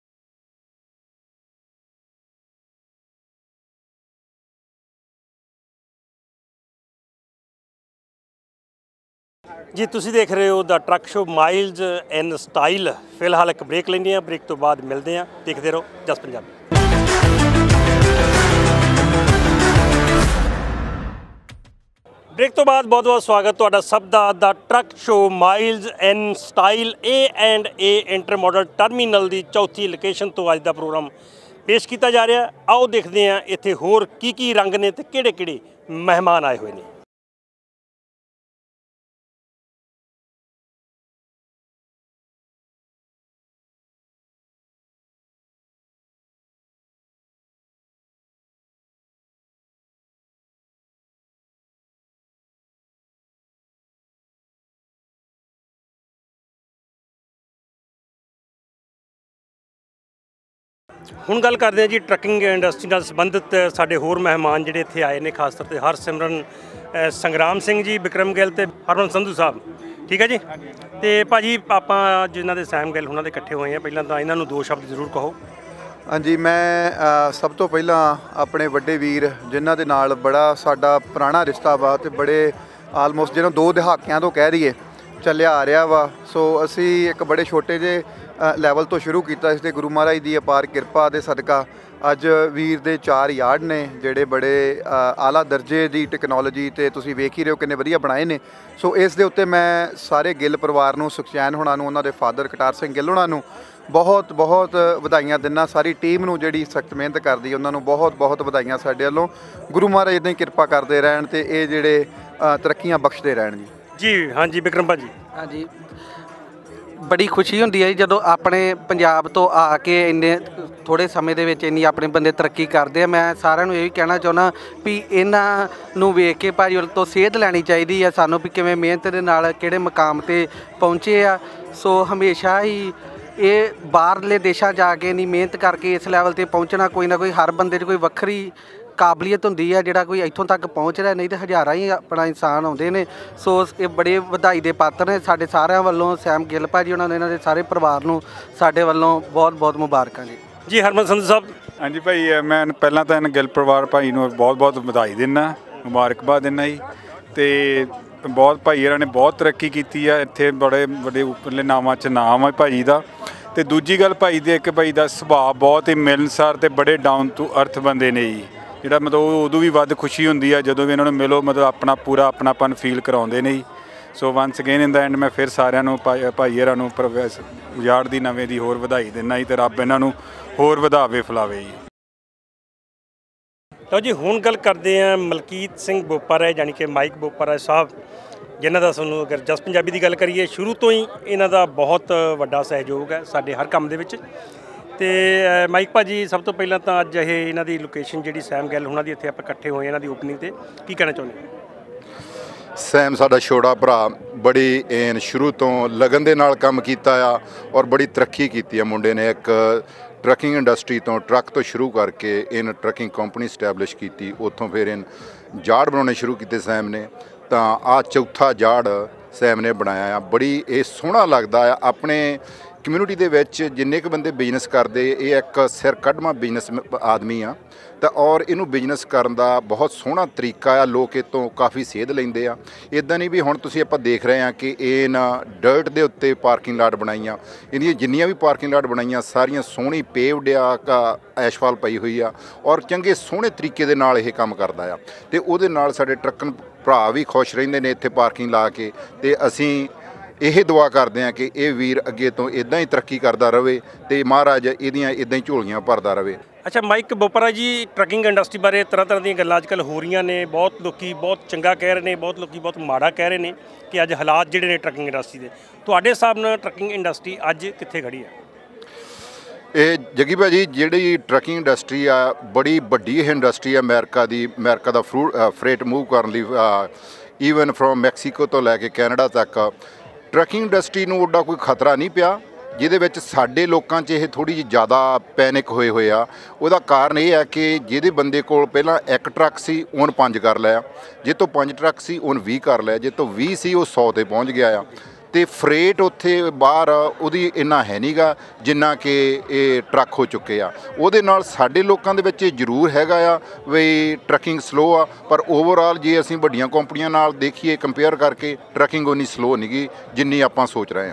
ਜੀ ਤੁਸੀਂ ਦੇਖ ਰਹੇ ਹੋ ਦਾ truck show miles in style. ਫਿਲਹਾਲ ਇੱਕ ਬ੍ਰੇਕ ਲੈਂਦੇ ਹਾਂ, ਬ੍ਰੇਕ ਤੋਂ ਬਾਅਦ ਮਿਲਦੇ ਹਾਂ। ਦੇਖਦੇ ਰਹੋ ਜਸ ਪੰਜਾਬੀ। ਬ੍ਰੇਕ ਤੋਂ ਬਾਅਦ ਬਹੁਤ ਬਹੁਤ ਸਵਾਗਤ ਤੁਹਾਡਾ ਸਭ ਦਾ truck show miles in style A&A intermodal terminal ਦੀ ਚੌਥੀ ਲੋਕੇਸ਼ਨ ਤੋਂ ਅੱਜ ਦਾ ਪ੍ਰੋਗਰਾਮ ਪੇਸ਼ ਕੀਤਾ ਜਾ ਰਿਹਾ। ਆਓ ਦੇਖਦੇ ਹਾਂ ਇੱਥੇ ਹੋਰ ਕੀ ਰੰਗ ਨੇ ਤੇ ਕਿਹੜੇ ਮਹਿਮਾਨ ਆਏ ਹੋਏ ਨੇ। ਹੁਣ ਗੱਲ ਕਰਦੇ ਹਾਂ ਜੀ ਟਰੱਕਿੰਗ ਇੰਡਸਟਰੀ ਨਾਲ ਸੰਬੰਧਿਤ ਸਾਡੇ ਹੋਰ ਮਹਿਮਾਨ ਜਿਹੜੇ ਇੱਥੇ ਆਏ ਨੇ, ਖਾਸ ਤੌਰ 'ਤੇ ਹਰਸਿਮਰਨ ਸੰਗਰਾਮ ਸਿੰਘ ਜੀ, ਬਿਕਰਮ ਗਿੱਲ ਤੇ ਹਰਮਨ ਸੰਧੂ ਸਾਹਿਬ। ਠੀਕ ਹੈ ਜੀ। ਤੇ ਭਾਜੀ ਆਪਾਂ ਜਿਨ੍ਹਾਂ ਦੇ ਸੈਮ ਗਿੱਲ ਉਹਨਾਂ ਦੇ ਇਕੱਠੇ ਹੋਏ ਆ, ਪਹਿਲਾਂ ਤਾਂ ਇਹਨਾਂ ਨੂੰ 2 ਸ਼ਬਦ ਜ਼ਰੂਰ ਕਹੋ। ਹਾਂਜੀ, ਮੈਂ ਸਭ ਤੋਂ ਪਹਿਲਾਂ ਆਪਣੇ ਵੱਡੇ ਵੀਰ ਜਿਨ੍ਹਾਂ ਦੇ ਨਾਲ ਬੜਾ ਸਾਡਾ ਪੁਰਾਣਾ ਰਿਸ਼ਤਾ ਵਾ ਤੇ ਬੜੇ ਆਲਮੋਸਟ ਜਿਹਨੂੰ 2 ਦਹਾਕਿਆਂ ਤੋਂ ਕਹਿ ਰਹੀਏ ਚੱਲਿਆ ਆ ਰਿਹਾ ਵਾ। ਸੋ ਅਸੀਂ ਇੱਕ ਬੜੇ ਛੋਟੇ ਜਿਹੇ ਲੈਵਲ ਤੋਂ ਸ਼ੁਰੂ ਕੀਤਾ ਇਸ ਤੇ ਗੁਰੂ ਮਹਾਰਾਜ ਦੀ ਅਪਾਰ ਕਿਰਪਾ ਦੇ ਸਦਕਾ ਅੱਜ ਵੀਰ ਦੇ 4 ਯਾਰਡ ਨੇ ਜਿਹੜੇ ਬੜੇ ਆਲਾ ਦਰਜੇ ਦੀ ਟੈਕਨੋਲੋਜੀ ਤੇ ਤੁਸੀਂ ਵੇਖ ਹੀ ਰਹੇ ਹੋ ਕਿੰਨੇ ਵਧੀਆ ਬਣਾਏ ਨੇ। ਸੋ ਇਸ ਦੇ ਉੱਤੇ ਮੈਂ ਸਾਰੇ ਗਿੱਲ ਪਰਿਵਾਰ ਨੂੰ, ਸੁਖਚੈਨ ਹੋਣਾ ਨੂੰ, ਉਹਨਾਂ ਦੇ ਫਾਦਰ ਕਟਾਰ ਸਿੰਘ ਗਿੱਲ ਹੋਣਾ ਨੂੰ ਬਹੁਤ ਵਧਾਈਆਂ ਦਿੰਦਾ। ਸਾਰੀ ਟੀਮ ਨੂੰ ਜਿਹੜੀ ਸਖਤ ਮਿਹਨਤ ਕਰਦੀ ਉਹਨਾਂ ਨੂੰ ਬਹੁਤ ਵਧਾਈਆਂ ਸਾਡੇ ਵੱਲੋਂ। ਗੁਰੂ ਮਹਾਰਾਜ ਇੱਦਾਂ ਹੀ ਕਿਰਪਾ ਕਰਦੇ ਰਹਿਣ ਤੇ ਇਹ ਜਿਹੜੇ ਤਰੱਕੀਆਂ ਬਖਸ਼ਦੇ ਰਹਿਣ ਜੀ। ਹਾਂਜੀ ਬਿਕਰਮ ਭਾਜੀ। ਹਾਂਜੀ, ਬੜੀ ਖੁਸ਼ੀ ਹੁੰਦੀ ਹੈ ਜਦੋਂ ਆਪਣੇ ਪੰਜਾਬ ਤੋਂ ਆ ਕੇ ਇੰਨੇ ਥੋੜ੍ਹੇ ਸਮੇਂ ਦੇ ਵਿੱਚ ਇੰਨੀ ਆਪਣੇ ਬੰਦੇ ਤਰੱਕੀ ਕਰਦੇ ਆ। ਮੈਂ ਸਾਰਿਆਂ ਨੂੰ ਇਹ ਵੀ ਕਹਿਣਾ ਚਾਹੁੰਦਾ ਵੀ ਇਹਨਾਂ ਨੂੰ ਵੇਖ ਕੇ ਭਾਜੀ ਵੱਲ ਤੋਂ ਸੇਧ ਲੈਣੀ ਚਾਹੀਦੀ ਹੈ ਸਾਨੂੰ ਵੀ ਕਿਵੇਂ ਮਿਹਨਤ ਦੇ ਨਾਲ ਕਿਹੜੇ ਮੁਕਾਮ 'ਤੇ ਪਹੁੰਚੇ ਆ। ਸੋ ਹਮੇਸ਼ਾ ਹੀ ਇਹ ਬਾਹਰਲੇ ਦੇਸ਼ਾਂ ਜਾ ਕੇ ਨਹੀਂ ਮਿਹਨਤ ਕਰਕੇ ਇਸ ਲੈਵਲ 'ਤੇ ਪਹੁੰਚਣਾ, ਕੋਈ ਨਾ ਕੋਈ ਹਰ ਬੰਦੇ 'ਚ ਕੋਈ ਵੱਖਰੀ ਕਾਬਲੀਅਤ ਹੁੰਦੀ ਹੈ ਜਿਹੜਾ ਕੋਈ ਇੱਥੋਂ ਤੱਕ ਪਹੁੰਚ ਰਿਹਾ, ਨਹੀਂ ਤਾਂ ਹਜ਼ਾਰਾਂ ਹੀ ਆਪਣਾ ਇਨਸਾਨ ਆਉਂਦੇ ਨੇ। ਸੋ ਇਹ ਬੜੇ ਵਧਾਈ ਦੇ ਪਾਤਰ ਨੇ ਸਾਡੇ ਸਾਰਿਆਂ ਵੱਲੋਂ। ਸੈਮ ਗਿੱਲ ਭਾਜੀ ਉਹਨਾਂ ਨੇ, ਇਹਨਾਂ ਦੇ ਸਾਰੇ ਪਰਿਵਾਰ ਨੂੰ ਸਾਡੇ ਵੱਲੋਂ ਬਹੁਤ ਮੁਬਾਰਕਾਂ ਜੀ। ਹਰਮਨ ਸੰਧੂ ਸਾਹਿਬ। ਹਾਂਜੀ ਭਾਈ, ਮੈਂ ਪਹਿਲਾਂ ਤਾਂ ਇਹਨਾਂ ਗਿੱਲ ਪਰਿਵਾਰ ਭਾਈ ਨੂੰ ਬਹੁਤ ਵਧਾਈ ਦਿੰਦਾ, ਮੁਬਾਰਕਬਾਦ ਦਿੰਦਾ ਜੀ। ਅਤੇ ਬਹੁਤ ਭਾਈ ਇਹਨਾਂ ਨੇ ਬਹੁਤ ਤਰੱਕੀ ਕੀਤੀ ਆ ਇੱਥੇ, ਬੜੇ ਵੱਡੇ ਉੱਪਰਲੇ ਨਾਵਾਂ 'ਚ ਨਾਮ ਆ ਭਾਜੀ ਦਾ। ਅਤੇ ਦੂਜੀ ਗੱਲ ਭਾਈ ਦੇ ਇੱਕ ਭਾਈ ਦਾ ਸੁਭਾਅ ਬਹੁਤ ਹੀ ਮਿਲਣਸਾਰ ਅਤੇ ਬੜੇ ਡਾਊਨ ਟੂ ਅਰਥ ਬੰਦੇ ਨੇ ਜੀ। ਜਿਹੜਾ ਮਤਲਬ ਉਦੋਂ ਵੀ ਵੱਧ ਖੁਸ਼ੀ ਹੁੰਦੀ ਆ ਜਦੋਂ ਵੀ ਇਹਨਾਂ ਨੂੰ ਮਿਲੋ, ਮਤਲਬ ਆਪਣਾ ਪੂਰਾ ਆਪਣਾਪਨ ਫੀਲ ਕਰਾਉਂਦੇ ਨੇ ਜੀ। ਸੋ ਵੰਸ ਅਗੇਨ ਇਨ ਦਾ ਐਂਡ ਮੈਂ ਫਿਰ ਸਾਰਿਆਂ ਨੂੰ ਭਾਈ ਹੋਰਾਂ ਨੂੰ ਯਾਰਡ ਦੀ ਨਵੇਂ ਦੀ ਹੋਰ ਵਧਾਈ ਦਿੰਦਾ ਜੀ ਅਤੇ ਰੱਬ ਇਹਨਾਂ ਨੂੰ ਹੋਰ ਵਧਾਵੇ ਫਲਾਵੇ ਜੀ। ਲਓ ਜੀ, ਹੁਣ ਗੱਲ ਕਰਦੇ ਹਾਂ ਮਲਕੀਤ ਸਿੰਘ ਬੋਪਾਰਾਏ ਯਾਨੀ ਕਿ ਮਾਈਕ ਬੋਪਾਰਾਏ ਸਾਹਿਬ, ਜਿਨ੍ਹਾਂ ਦਾ ਸਾਨੂੰ ਅਗਰ ਜਸ ਪੰਜਾਬੀ ਦੀ ਗੱਲ ਕਰੀਏ ਸ਼ੁਰੂ ਤੋਂ ਹੀ ਇਹਨਾਂ ਦਾ ਬਹੁਤ ਵੱਡਾ ਸਹਿਯੋਗ ਹੈ ਸਾਡੇ ਹਰ ਕੰਮ ਦੇ ਵਿੱਚ। ਅਤੇ ਮਾਈਕ ਭਾਜੀ, ਸਭ ਤੋਂ ਪਹਿਲਾਂ ਤਾਂ ਅੱਜ ਇਹ ਇਹਨਾਂ ਦੀ ਲੋਕੇਸ਼ਨ ਜਿਹੜੀ ਸੈਮ ਗਿੱਲ ਉਹਨਾਂ ਦੀ ਇੱਥੇ ਆਪਾਂ ਇਕੱਠੇ ਹੋਏ ਇਹਨਾਂ ਦੀ ਓਪਨਿੰਗ 'ਤੇ ਕੀ ਕਹਿਣਾ ਚਾਹੁੰਦੇ ਹੋ? ਸੈਮ ਸਾਡਾ ਛੋਟਾ ਭਰਾ, ਬੜੀ ਸ਼ੁਰੂ ਤੋਂ ਲਗਨ ਦੇ ਨਾਲ ਕੰਮ ਕੀਤਾ ਆ ਔਰ ਬੜੀ ਤਰੱਕੀ ਕੀਤੀ ਆ ਮੁੰਡੇ ਨੇ। ਇੱਕ ਟਰੱਕਿੰਗ ਇੰਡਸਟਰੀ ਤੋਂ ਟਰੱਕ ਤੋਂ ਸ਼ੁਰੂ ਕਰਕੇ ਇਹਨ ਟਰੱਕਿੰਗ ਕੰਪਨੀ ਸਟੈਬਲਿਸ਼ ਕੀਤੀ, ਉੱਥੋਂ ਫਿਰ ਜਾੜ ਬਣਾਉਣੇ ਸ਼ੁਰੂ ਕੀਤੇ ਸੈਮ ਨੇ। ਤਾਂ ਆਹ ਚੌਥਾ ਜਾੜ ਸੈਮ ਨੇ ਬਣਾਇਆ ਆ। ਬੜੀ ਇਹ ਸੋਹਣਾ ਲੱਗਦਾ ਆ ਆਪਣੇ, ਕਮਿਊਨਿਟੀ ਦੇ ਵਿੱਚ ਜਿੰਨੇ ਕੁ ਬੰਦੇ ਬਿਜ਼ਨਸ ਕਰਦੇ, ਇਹ ਇੱਕ ਸਿਰ ਕੱਢਵਾਂ ਬਿਜ਼ਨਸ ਆਦਮੀ ਆ ਤਾਂ ਔਰ ਇਹਨੂੰ ਬਿਜ਼ਨਸ ਕਰਨ ਦਾ ਬਹੁਤ ਸੋਹਣਾ ਤਰੀਕਾ ਆ। ਲੋਕ ਇਹ ਤੋਂ ਕਾਫੀ ਸੇਧ ਲੈਂਦੇ ਆ। ਇੱਦਾਂ ਨਹੀਂ ਵੀ ਹੁਣ ਤੁਸੀਂ ਆਪਾਂ ਦੇਖ ਰਹੇ ਹਾਂ ਕਿ ਇਹ ਨਾ ਡਰਟ ਦੇ ਉੱਤੇ ਪਾਰਕਿੰਗ ਲਾਟ ਬਣਾਈਆਂ, ਇਹਦੀਆਂ ਜਿੰਨੀਆਂ ਵੀ ਪਾਰਕਿੰਗ ਲਾਟ ਬਣਾਈਆਂ ਸਾਰੀਆਂ ਸੋਹਣੀ ਪੇਵਡ ਆ, ਐਸ਼ਫਾਲ ਪਈ ਹੋਈ ਆ ਔਰ ਚੰਗੇ ਸੋਹਣੇ ਤਰੀਕੇ ਦੇ ਨਾਲ ਇਹ ਕੰਮ ਕਰਦਾ ਆ। ਤੇ ਉਹਦੇ ਨਾਲ ਸਾਡੇ ਟਰੱਕਨ ਭਰਾ ਵੀ ਖੁਸ਼ ਰਹਿੰਦੇ ਨੇ ਇੱਥੇ ਪਾਰਕਿੰਗ ਲਾ ਕੇ। ਤੇ ਅਸੀਂ ਇਹ ਦੁਆ ਕਰਦੇ ਹਾਂ ਕਿ ਇਹ ਵੀਰ ਅੱਗੇ ਤੋਂ ਇਦਾਂ ਹੀ ਤਰੱਕੀ ਕਰਦਾ ਰਹੇ ਤੇ ਮਹਾਰਾਜ ਇਹਦੀਆਂ ਇਦਾਂ ਹੀ ਝੋਲੀਆਂ ਭਰਦਾ ਰਹੇ। ਅੱਛਾ ਮਾਈਕ ਬੋਪਰਾ ਜੀ, ਟਰੱਕਿੰਗ ਇੰਡਸਟਰੀ ਬਾਰੇ ਤਰ੍ਹਾਂ ਦੀਆਂ ਗੱਲਾਂ ਅੱਜ ਕੱਲ੍ਹ ਹੋ ਰਹੀਆਂ ਨੇ। ਬਹੁਤ ਲੋਕੀ ਬਹੁਤ ਚੰਗਾ ਕਹਿ ਰਹੇ ਨੇ, ਬਹੁਤ ਲੋਕੀ ਬਹੁਤ ਮਾੜਾ ਕਹਿ ਰਹੇ ਨੇ ਕਿ ਅੱਜ ਹਾਲਾਤ ਜਿਹੜੇ ਨੇ ਟਰੱਕਿੰਗ ਇੰਡਸਟਰੀ ਦੇ, ਤੁਹਾਡੇ ਹਿਸਾਬ ਨਾਲ ਟਰੱਕਿੰਗ ਇੰਡਸਟਰੀ ਅੱਜ ਕਿੱਥੇ ਖੜੀ ਹੈ? ਇਹ ਜੱਗੀ ਭਾਜੀ, ਜਿਹੜੀ ਟਰੱਕਿੰਗ ਇੰਡਸਟਰੀ ਆ ਬੜੀ ਵੱਡੀ ਇਹ ਇੰਡਸਟਰੀ ਆ ਅਮਰੀਕਾ ਦੀ। ਅਮਰੀਕਾ ਦਾ ਫਰੇਟ ਮੂਵ ਕਰਨ ਲਈ ਈਵਨ ਫਰੋਮ ਮੈਕਸੀਕੋ ਤੋਂ ਲੈ ਕੇ ਕੈਨੇਡਾ ਤੱਕ ਟਰੱਕਿੰਗ ਇੰਡਸਟਰੀ ਨੂੰ ਉੱਡਾ ਕੋਈ ਖਤਰਾ ਨਹੀਂ ਪਿਆ। ਜਿਹਦੇ ਵਿੱਚ ਸਾਡੇ ਲੋਕਾਂ 'ਚ ਇਹ ਥੋੜ੍ਹੀ ਜਿਹੀ ਜ਼ਿਆਦਾ ਪੈਨਿਕ ਹੋਏ ਆ। ਉਹਦਾ ਕਾਰਨ ਇਹ ਹੈ ਕਿ ਜਿਹਦੇ ਬੰਦੇ ਕੋਲ ਪਹਿਲਾਂ 1 ਟਰੱਕ ਸੀ ਉਹਨ 5 ਕਰ ਲਿਆ, ਜੇ ਤੋਂ 5 ਟਰੱਕ ਸੀ ਉਹਨ 20 ਕਰ ਲਿਆ, ਜੇ ਤੋਂ 20 ਸੀ ਉਹ 100 ਤੇ ਪਹੁੰਚ ਗਿਆ ਆ। ਤੇ ਫਰੇਟ ਉੱਥੇ ਬਾਹਰ ਉਹਦੀ ਇੰਨਾ ਹੈ ਨਹੀਂ ਗਾ ਜਿੰਨਾ ਕਿ ਇਹ ਟਰੱਕ ਹੋ ਚੁੱਕੇ ਆ। ਉਹਦੇ ਨਾਲ ਸਾਡੇ ਲੋਕਾਂ ਦੇ ਵਿੱਚ ਇਹ ਜ਼ਰੂਰ ਹੈਗਾ ਆ ਵੀ ਟਰੱਕਿੰਗ ਸਲੋ ਆ, ਪਰ ਓਵਰਆਲ ਜੇ ਅਸੀਂ ਵੱਡੀਆਂ ਕੰਪਨੀਆਂ ਨਾਲ ਦੇਖੀਏ ਕੰਪੇਅਰ ਕਰਕੇ ਟਰੱਕਿੰਗ ਉਨੀ ਸਲੋ ਨਹੀਂ ਗੀ ਜਿੰਨੀ ਆਪਾਂ ਸੋਚ ਰਹੇ ਹਾਂ।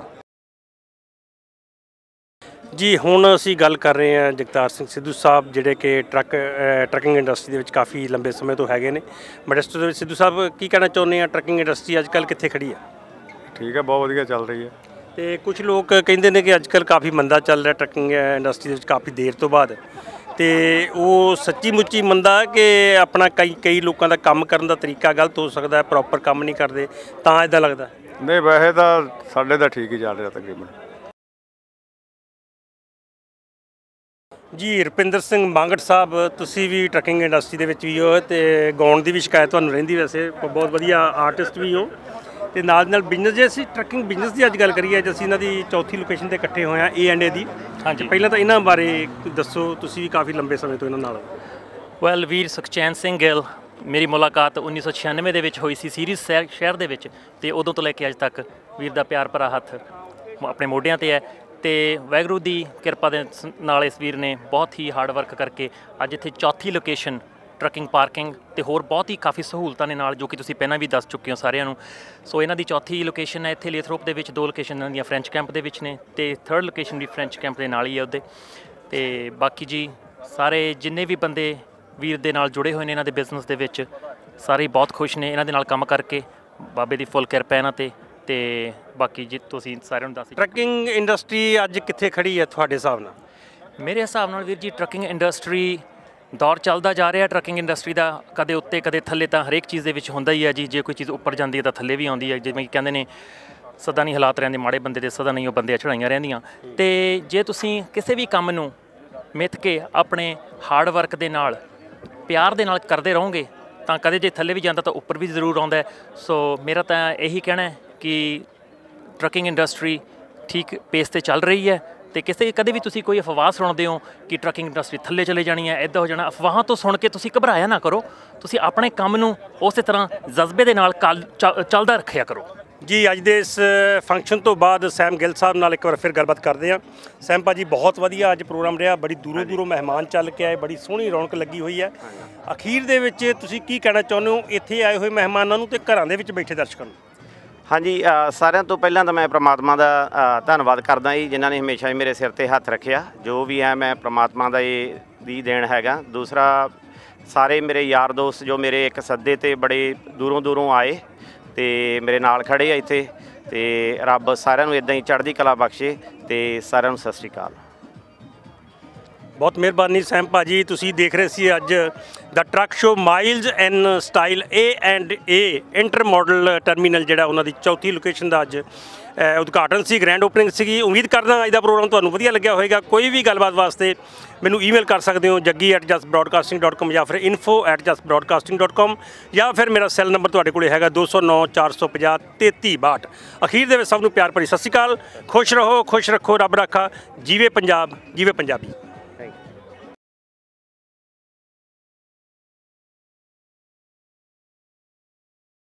ਜੀ ਹੁਣ ਅਸੀਂ ਗੱਲ ਕਰ ਰਹੇ ਹਾਂ ਜਗਤਾਰ ਸਿੰਘ ਸਿੱਧੂ ਸਾਹਿਬ, ਜਿਹੜੇ ਕਿ ਟਰੱਕਿੰਗ ਇੰਡਸਟਰੀ ਦੇ ਵਿੱਚ ਕਾਫੀ ਲੰਬੇ ਸਮੇਂ ਤੋਂ ਹੈਗੇ ਨੇ। ਬਟ ਇਸ ਤੋਂ ਸਿੱਧੂ ਸਾਹਿਬ ਕੀ ਕਹਿਣਾ ਚਾਹੁੰਦੇ ਆ, ਟਰੱਕਿੰਗ ਇੰਡਸਟਰੀ ਅੱਜ ਕੱਲ੍ਹ ਕਿੱਥੇ ਖੜੀ ਹੈ? ਠੀਕ ਹੈ, ਬਹੁਤ ਵਧੀਆ ਚੱਲ ਰਹੀ ਹੈ। ਤੇ ਕੁਝ ਲੋਕ ਕਹਿੰਦੇ ਨੇ ਕਿ ਅੱਜ ਕੱਲ੍ਹ ਕਾਫੀ ਮੰਦਾ ਚੱਲ ਰਿਹਾ ਟਰੱਕਿੰਗ ਇੰਡਸਟਰੀ ਦੇ ਵਿੱਚ ਕਾਫੀ ਦੇਰ ਤੋਂ ਬਾਅਦ, ਤੇ ਉਹ ਸੱਚੀ ਮੁੱਚੀ ਮੰਦਾ ਕਿ ਆਪਣਾ ਕਈ ਲੋਕਾਂ ਦਾ ਕੰਮ ਕਰਨ ਦਾ ਤਰੀਕਾ ਗਲਤ ਹੋ ਸਕਦਾ ਹੈ, ਪ੍ਰੋਪਰ ਕੰਮ ਨਹੀਂ ਕਰਦੇ ਤਾਂ ਇੱਦਾਂ ਲੱਗਦਾ? ਨਹੀਂ, ਵੈਸੇ ਤਾਂ ਸਾਡੇ ਤਾਂ ਠੀਕ ਹੀ ਚੱਲ ਰਿਹਾ ਤਕਰੀਬਨ। ਜੀ ਰੁਪਿੰਦਰ ਸਿੰਘ ਮਾਂਗਟ ਸਾਹਿਬ, ਤੁਸੀਂ ਵੀ ਟਰੱਕਿੰਗ ਇੰਡਸਟਰੀ ਦੇ ਵਿੱਚ ਵੀ ਹੋ ਤੇ ਗਾਉਣ ਦੀ ਵੀ ਸ਼ਿਕਾਇਤ ਤੁਹਾਨੂੰ ਰਹਿੰਦੀ, ਵੈਸੇ ਬਹੁਤ ਵਧੀਆ ਆਰਟਿਸਟ ਵੀ ਹੋ ਤੇ ਨਾਲ ਬਿਜ਼ਨਸ। ਜੇ ਅਸੀਂ ਟਰੱਕਿੰਗ ਬਿਜ਼ਨਸ ਦੀ ਅੱਜ ਗੱਲ ਕਰੀਏ, ਅੱਜ ਅਸੀਂ ਇਹਨਾਂ ਦੀ ਚੌਥੀ ਲੋਕੇਸ਼ਨ ਤੇ ਇਕੱਠੇ ਹੋਏ ਹਾਂ A&A ਦੀ। ਹਾਂਜੀ, ਪਹਿਲਾਂ ਤਾਂ ਇਹਨਾਂ ਬਾਰੇ ਦੱਸੋ, ਤੁਸੀਂ ਵੀ ਕਾਫੀ ਲੰਬੇ ਸਮੇਂ ਤੋਂ ਇਹਨਾਂ ਨਾਲ। ਵੈਲ, ਵੀਰ ਸੁਖਚੈਨ ਸਿੰਘ ਗਿੱਲ, ਮੇਰੀ ਮੁਲਾਕਾਤ 1996 ਦੇ ਵਿੱਚ ਹੋਈ ਸੀ ਸੀਰੀਜ਼ ਸ਼ਹਿਰ ਦੇ ਵਿੱਚ, ਤੇ ਉਦੋਂ ਤੋਂ ਲੈ ਕੇ ਅੱਜ ਤੱਕ ਵੀਰ ਦਾ ਪਿਆਰ ਭਰਾ ਹੱਥ ਆਪਣੇ ਮੋਢਿਆਂ ਤੇ ਹੈ। ਤੇ ਵਾਹਿਗੁਰੂ ਦੀ ਕਿਰਪਾ ਦੇ ਨਾਲ ਇਸ ਵੀਰ ਨੇ ਬਹੁਤ ਹੀ ਹਾਰਡ ਵਰਕ ਕਰਕੇ ਅੱਜ ਇੱਥੇ ਚੌਥੀ ਲੋਕੇਸ਼ਨ ਟਰੱਕਿੰਗ ਪਾਰਕਿੰਗ ਤੇ ਹੋਰ ਬਹੁਤ ਹੀ ਕਾਫੀ ਸਹੂਲਤਾਂ ਦੇ ਨਾਲ, ਜੋ ਕਿ ਤੁਸੀਂ ਪਹਿਲਾਂ ਵੀ ਦੱਸ ਚੁੱਕੇ ਹੋ ਸਾਰਿਆਂ ਨੂੰ। ਸੋ ਇਹਨਾਂ ਦੀ ਚੌਥੀ ਲੋਕੇਸ਼ਨ ਹੈ ਇੱਥੇ ਲੇਥਰੋਪ ਦੇ ਵਿੱਚ, 2 ਲੋਕੇਸ਼ਨ ਇਹਨਾਂ ਦੀਆਂ ਫਰੈਂਚ ਕੈਂਪ ਦੇ ਵਿੱਚ ਨੇ ਤੇ 3rd ਲੋਕੇਸ਼ਨ ਵੀ ਫਰੈਂਚ ਕੈਂਪ ਦੇ ਨਾਲ ਹੀ ਹੈ ਉਹਦੇ। ਤੇ ਬਾਕੀ ਜੀ ਸਾਰੇ ਜਿੰਨੇ ਵੀ ਬੰਦੇ ਵੀਰ ਦੇ ਨਾਲ ਜੁੜੇ ਹੋਏ ਨੇ ਇਹਨਾਂ ਦੇ ਬਿਜ਼ਨਸ ਦੇ ਵਿੱਚ, ਸਾਰੇ ਬਹੁਤ ਖੁਸ਼ ਨੇ ਇਹਨਾਂ ਦੇ ਨਾਲ ਕੰਮ ਕਰਕੇ। ਬਾਬੇ ਦੀ ਫੁੱਲ ਕਿਰਪਾ ਇਹਨਾਂ ਤੇ ਬਾਕੀ ਜੀ ਤੁਸੀਂ ਸਾਰਿਆਂ ਨੂੰ ਦੱਸ। ਟਰੱਕਿੰਗ ਇੰਡਸਟਰੀ ਅੱਜ ਕਿੱਥੇ ਖੜੀ ਹੈ ਤੁਹਾਡੇ ਹਿਸਾਬ ਨਾਲ? ਮੇਰੇ ਹਿਸਾਬ ਨਾਲ ਵੀਰ ਜੀ ਟਰੱਕਿੰਗ ਇੰਡਸਟਰੀ ਦੌਰ ਚੱਲਦਾ ਜਾ ਰਿਹਾ ਟਰੱਕਿੰਗ ਇੰਡਸਟਰੀ ਦਾ, ਕਦੇ ਉੱਤੇ ਕਦੇ ਥੱਲੇ, ਤਾਂ ਹਰੇਕ ਚੀਜ਼ ਦੇ ਵਿੱਚ ਹੁੰਦਾ ਹੀ ਹੈ ਜੀ। ਜੇ ਕੋਈ ਚੀਜ਼ ਉੱਪਰ ਜਾਂਦੀ ਹੈ ਤਾਂ ਥੱਲੇ ਵੀ ਆਉਂਦੀ ਹੈ। ਜਿਵੇਂ ਕਿ ਕਹਿੰਦੇ ਨੇ ਸਦਾ ਨਹੀਂ ਹਾਲਾਤ ਰਹਿੰਦੇ ਮਾੜੇ ਬੰਦੇ ਦੇ, ਸਦਾ ਨਹੀਂ ਉਹ ਬੰਦੇ ਚੜਾਈਆਂ ਰਹਿੰਦੀਆਂ। ਤੇ ਜੇ ਤੁਸੀਂ ਕਿਸੇ ਵੀ ਕੰਮ ਨੂੰ ਮਿੱਥ ਕੇ ਆਪਣੇ ਹਾਰਡ ਵਰਕ ਦੇ ਨਾਲ, ਪਿਆਰ ਦੇ ਨਾਲ ਕਰਦੇ ਰਹੋਗੇ ਤਾਂ ਕਦੇ ਜੇ ਥੱਲੇ ਵੀ ਜਾਂਦਾ ਤਾਂ ਉੱਪਰ ਵੀ ਜ਼ਰੂਰ ਆਉਂਦਾ। ਸੋ ਮੇਰਾ ਤਾਂ ਇਹੀ ਕਹਿਣਾ ਕਿ ਟਰੱਕਿੰਗ ਇੰਡਸਟਰੀ ਠੀਕ ਪੇਸ 'ਤੇ ਚੱਲ ਰਹੀ ਹੈ। ਤੇ ਕਦੇ ਵੀ ਤੁਸੀਂ ਕੋਈ ਅਫਵਾਹ ਸੁਣਦੇ ਹੋ ਕਿ ਟਰੱਕਿੰਗ ਇੰਡਸਟਰੀ ਥੱਲੇ ਚਲੇ ਜਾਣੀ ਹੈ, ਇੱਦਾਂ ਹੋ ਜਾਣਾ, ਅਫਵਾਹਾਂ ਤੋਂ ਸੁਣ ਕੇ ਤੁਸੀਂ ਘਬਰਾਇਆ ਨਾ ਕਰੋ। ਤੁਸੀਂ ਆਪਣੇ ਕੰਮ ਨੂੰ ਉਸੇ ਤਰ੍ਹਾਂ ਜਜ਼ਬੇ ਦੇ ਨਾਲ ਚੱਲਦਾ ਰੱਖਿਆ ਕਰੋ। ਜੀ ਅੱਜ ਦੇ ਇਸ ਫੰਕਸ਼ਨ ਤੋਂ ਬਾਅਦ ਸੈਮ ਗਿੱਲ ਸਾਹਿਬ ਨਾਲ ਇੱਕ ਵਾਰ ਫਿਰ ਗੱਲਬਾਤ ਕਰਦੇ ਹਾਂ। ਸੈਮ ਭਾਜੀ, ਬਹੁਤ ਵਧੀਆ ਅੱਜ ਪ੍ਰੋਗਰਾਮ ਰਿਹਾ, ਬੜੀ ਦੂਰੋਂ ਮਹਿਮਾਨ ਚੱਲ ਕੇ ਆਏ, ਬੜੀ ਸੋਹਣੀ ਰੌਣਕ ਲੱਗੀ ਹੋਈ ਹੈ। ਅਖੀਰ ਦੇ ਵਿੱਚ ਤੁਸੀਂ ਕੀ ਕਹਿਣਾ ਚਾਹੁੰਦੇ ਹੋ ਇੱਥੇ ਆਏ ਹੋਏ ਮਹਿਮਾਨਾਂ ਨੂੰ ਤੇ ਘਰਾਂ ਦੇ ਵਿੱਚ ਬੈਠੇ ਦਰਸ਼ਕਾਂ ਨੂੰ? ਹਾਂਜੀ, ਸਾਰਿਆਂ ਤੋਂ ਪਹਿਲਾਂ ਤਾਂ ਮੈਂ ਪ੍ਰਮਾਤਮਾ ਦਾ ਧੰਨਵਾਦ ਕਰਦਾ ਜੀ, ਜਿਨ੍ਹਾਂ ਨੇ ਹਮੇਸ਼ਾ ਹੀ ਮੇਰੇ ਸਿਰ ਤੇ ਹੱਥ ਰੱਖਿਆ। ਜੋ ਵੀ ਹੈ ਮੈਂ ਪ੍ਰਮਾਤਮਾ ਦਾ ਇਹ ਦੀ ਦੇਣ ਹੈਗਾ। ਦੂਸਰਾ, ਸਾਰੇ ਮੇਰੇ ਯਾਰ ਦੋਸਤ ਜੋ ਮੇਰੇ ਇੱਕ ਸੱਦੇ ਤੇ ਬੜੇ ਦੂਰੋਂ ਆਏ ਤੇ ਮੇਰੇ ਨਾਲ ਖੜੇ ਆ ਇੱਥੇ, ਤੇ ਰੱਬ ਸਾਰਿਆਂ ਨੂੰ ਇੱਦਾਂ ਹੀ ਚੜ੍ਹਦੀ ਕਲਾ ਬਖਸ਼ੇ ਤੇ ਸਾਰਿਆਂ ਨੂੰ ਸਤਿ ਸ਼੍ਰੀ ਅਕਾਲ। ਬਹੁਤ ਮਿਹਰਬਾਨੀ ਸੈਮ ਭਾਜੀ। ਤੁਸੀਂ ਦੇਖ ਰਹੇ ਸੀ ਅੱਜ ਦਾ truck show miles in style A&A intermodal terminal, ਜਿਹੜਾ ਉਹਨਾਂ ਦੀ ਚੌਥੀ ਲੋਕੇਸ਼ਨ ਦਾ ਅੱਜ ਉਦਘਾਟਨ ਸੀ, ਗ੍ਰੈਂਡ ਓਪਨਿੰਗ ਸੀਗੀ। ਉਮੀਦ ਕਰਦਾ ਅੱਜ ਦਾ ਪ੍ਰੋਗਰਾਮ ਤੁਹਾਨੂੰ ਵਧੀਆ ਲੱਗਿਆ ਹੋਵੇਗਾ। ਕੋਈ ਵੀ ਗੱਲਬਾਤ ਵਾਸਤੇ ਮੈਨੂੰ ਈਮੇਲ ਕਰ ਸਕਦੇ ਹੋ jaggi@justbroadcasting.com ਜਾਂ ਫਿਰ info@justbroadcasting.com, ਜਾਂ ਫਿਰ ਮੇਰਾ ਸੈੱਲ ਨੰਬਰ ਤੁਹਾਡੇ ਕੋਲ ਹੈਗਾ 209 450 3362। ਅਖੀਰ ਦੇ ਵਿੱਚ ਸਭ ਨੂੰ ਪਿਆਰ ਭਰੀ ਸਤਿ ਸ਼੍ਰੀ ਅਕਾਲ। ਖੁਸ਼ ਰਹੋ, ਖੁਸ਼ ਰੱਖੋ, ਰੱਬ ਰਾਖਾ। ਜੀਵੇ ਪੰਜਾਬ, ਜੀਵੇ ਪੰਜਾਬੀ।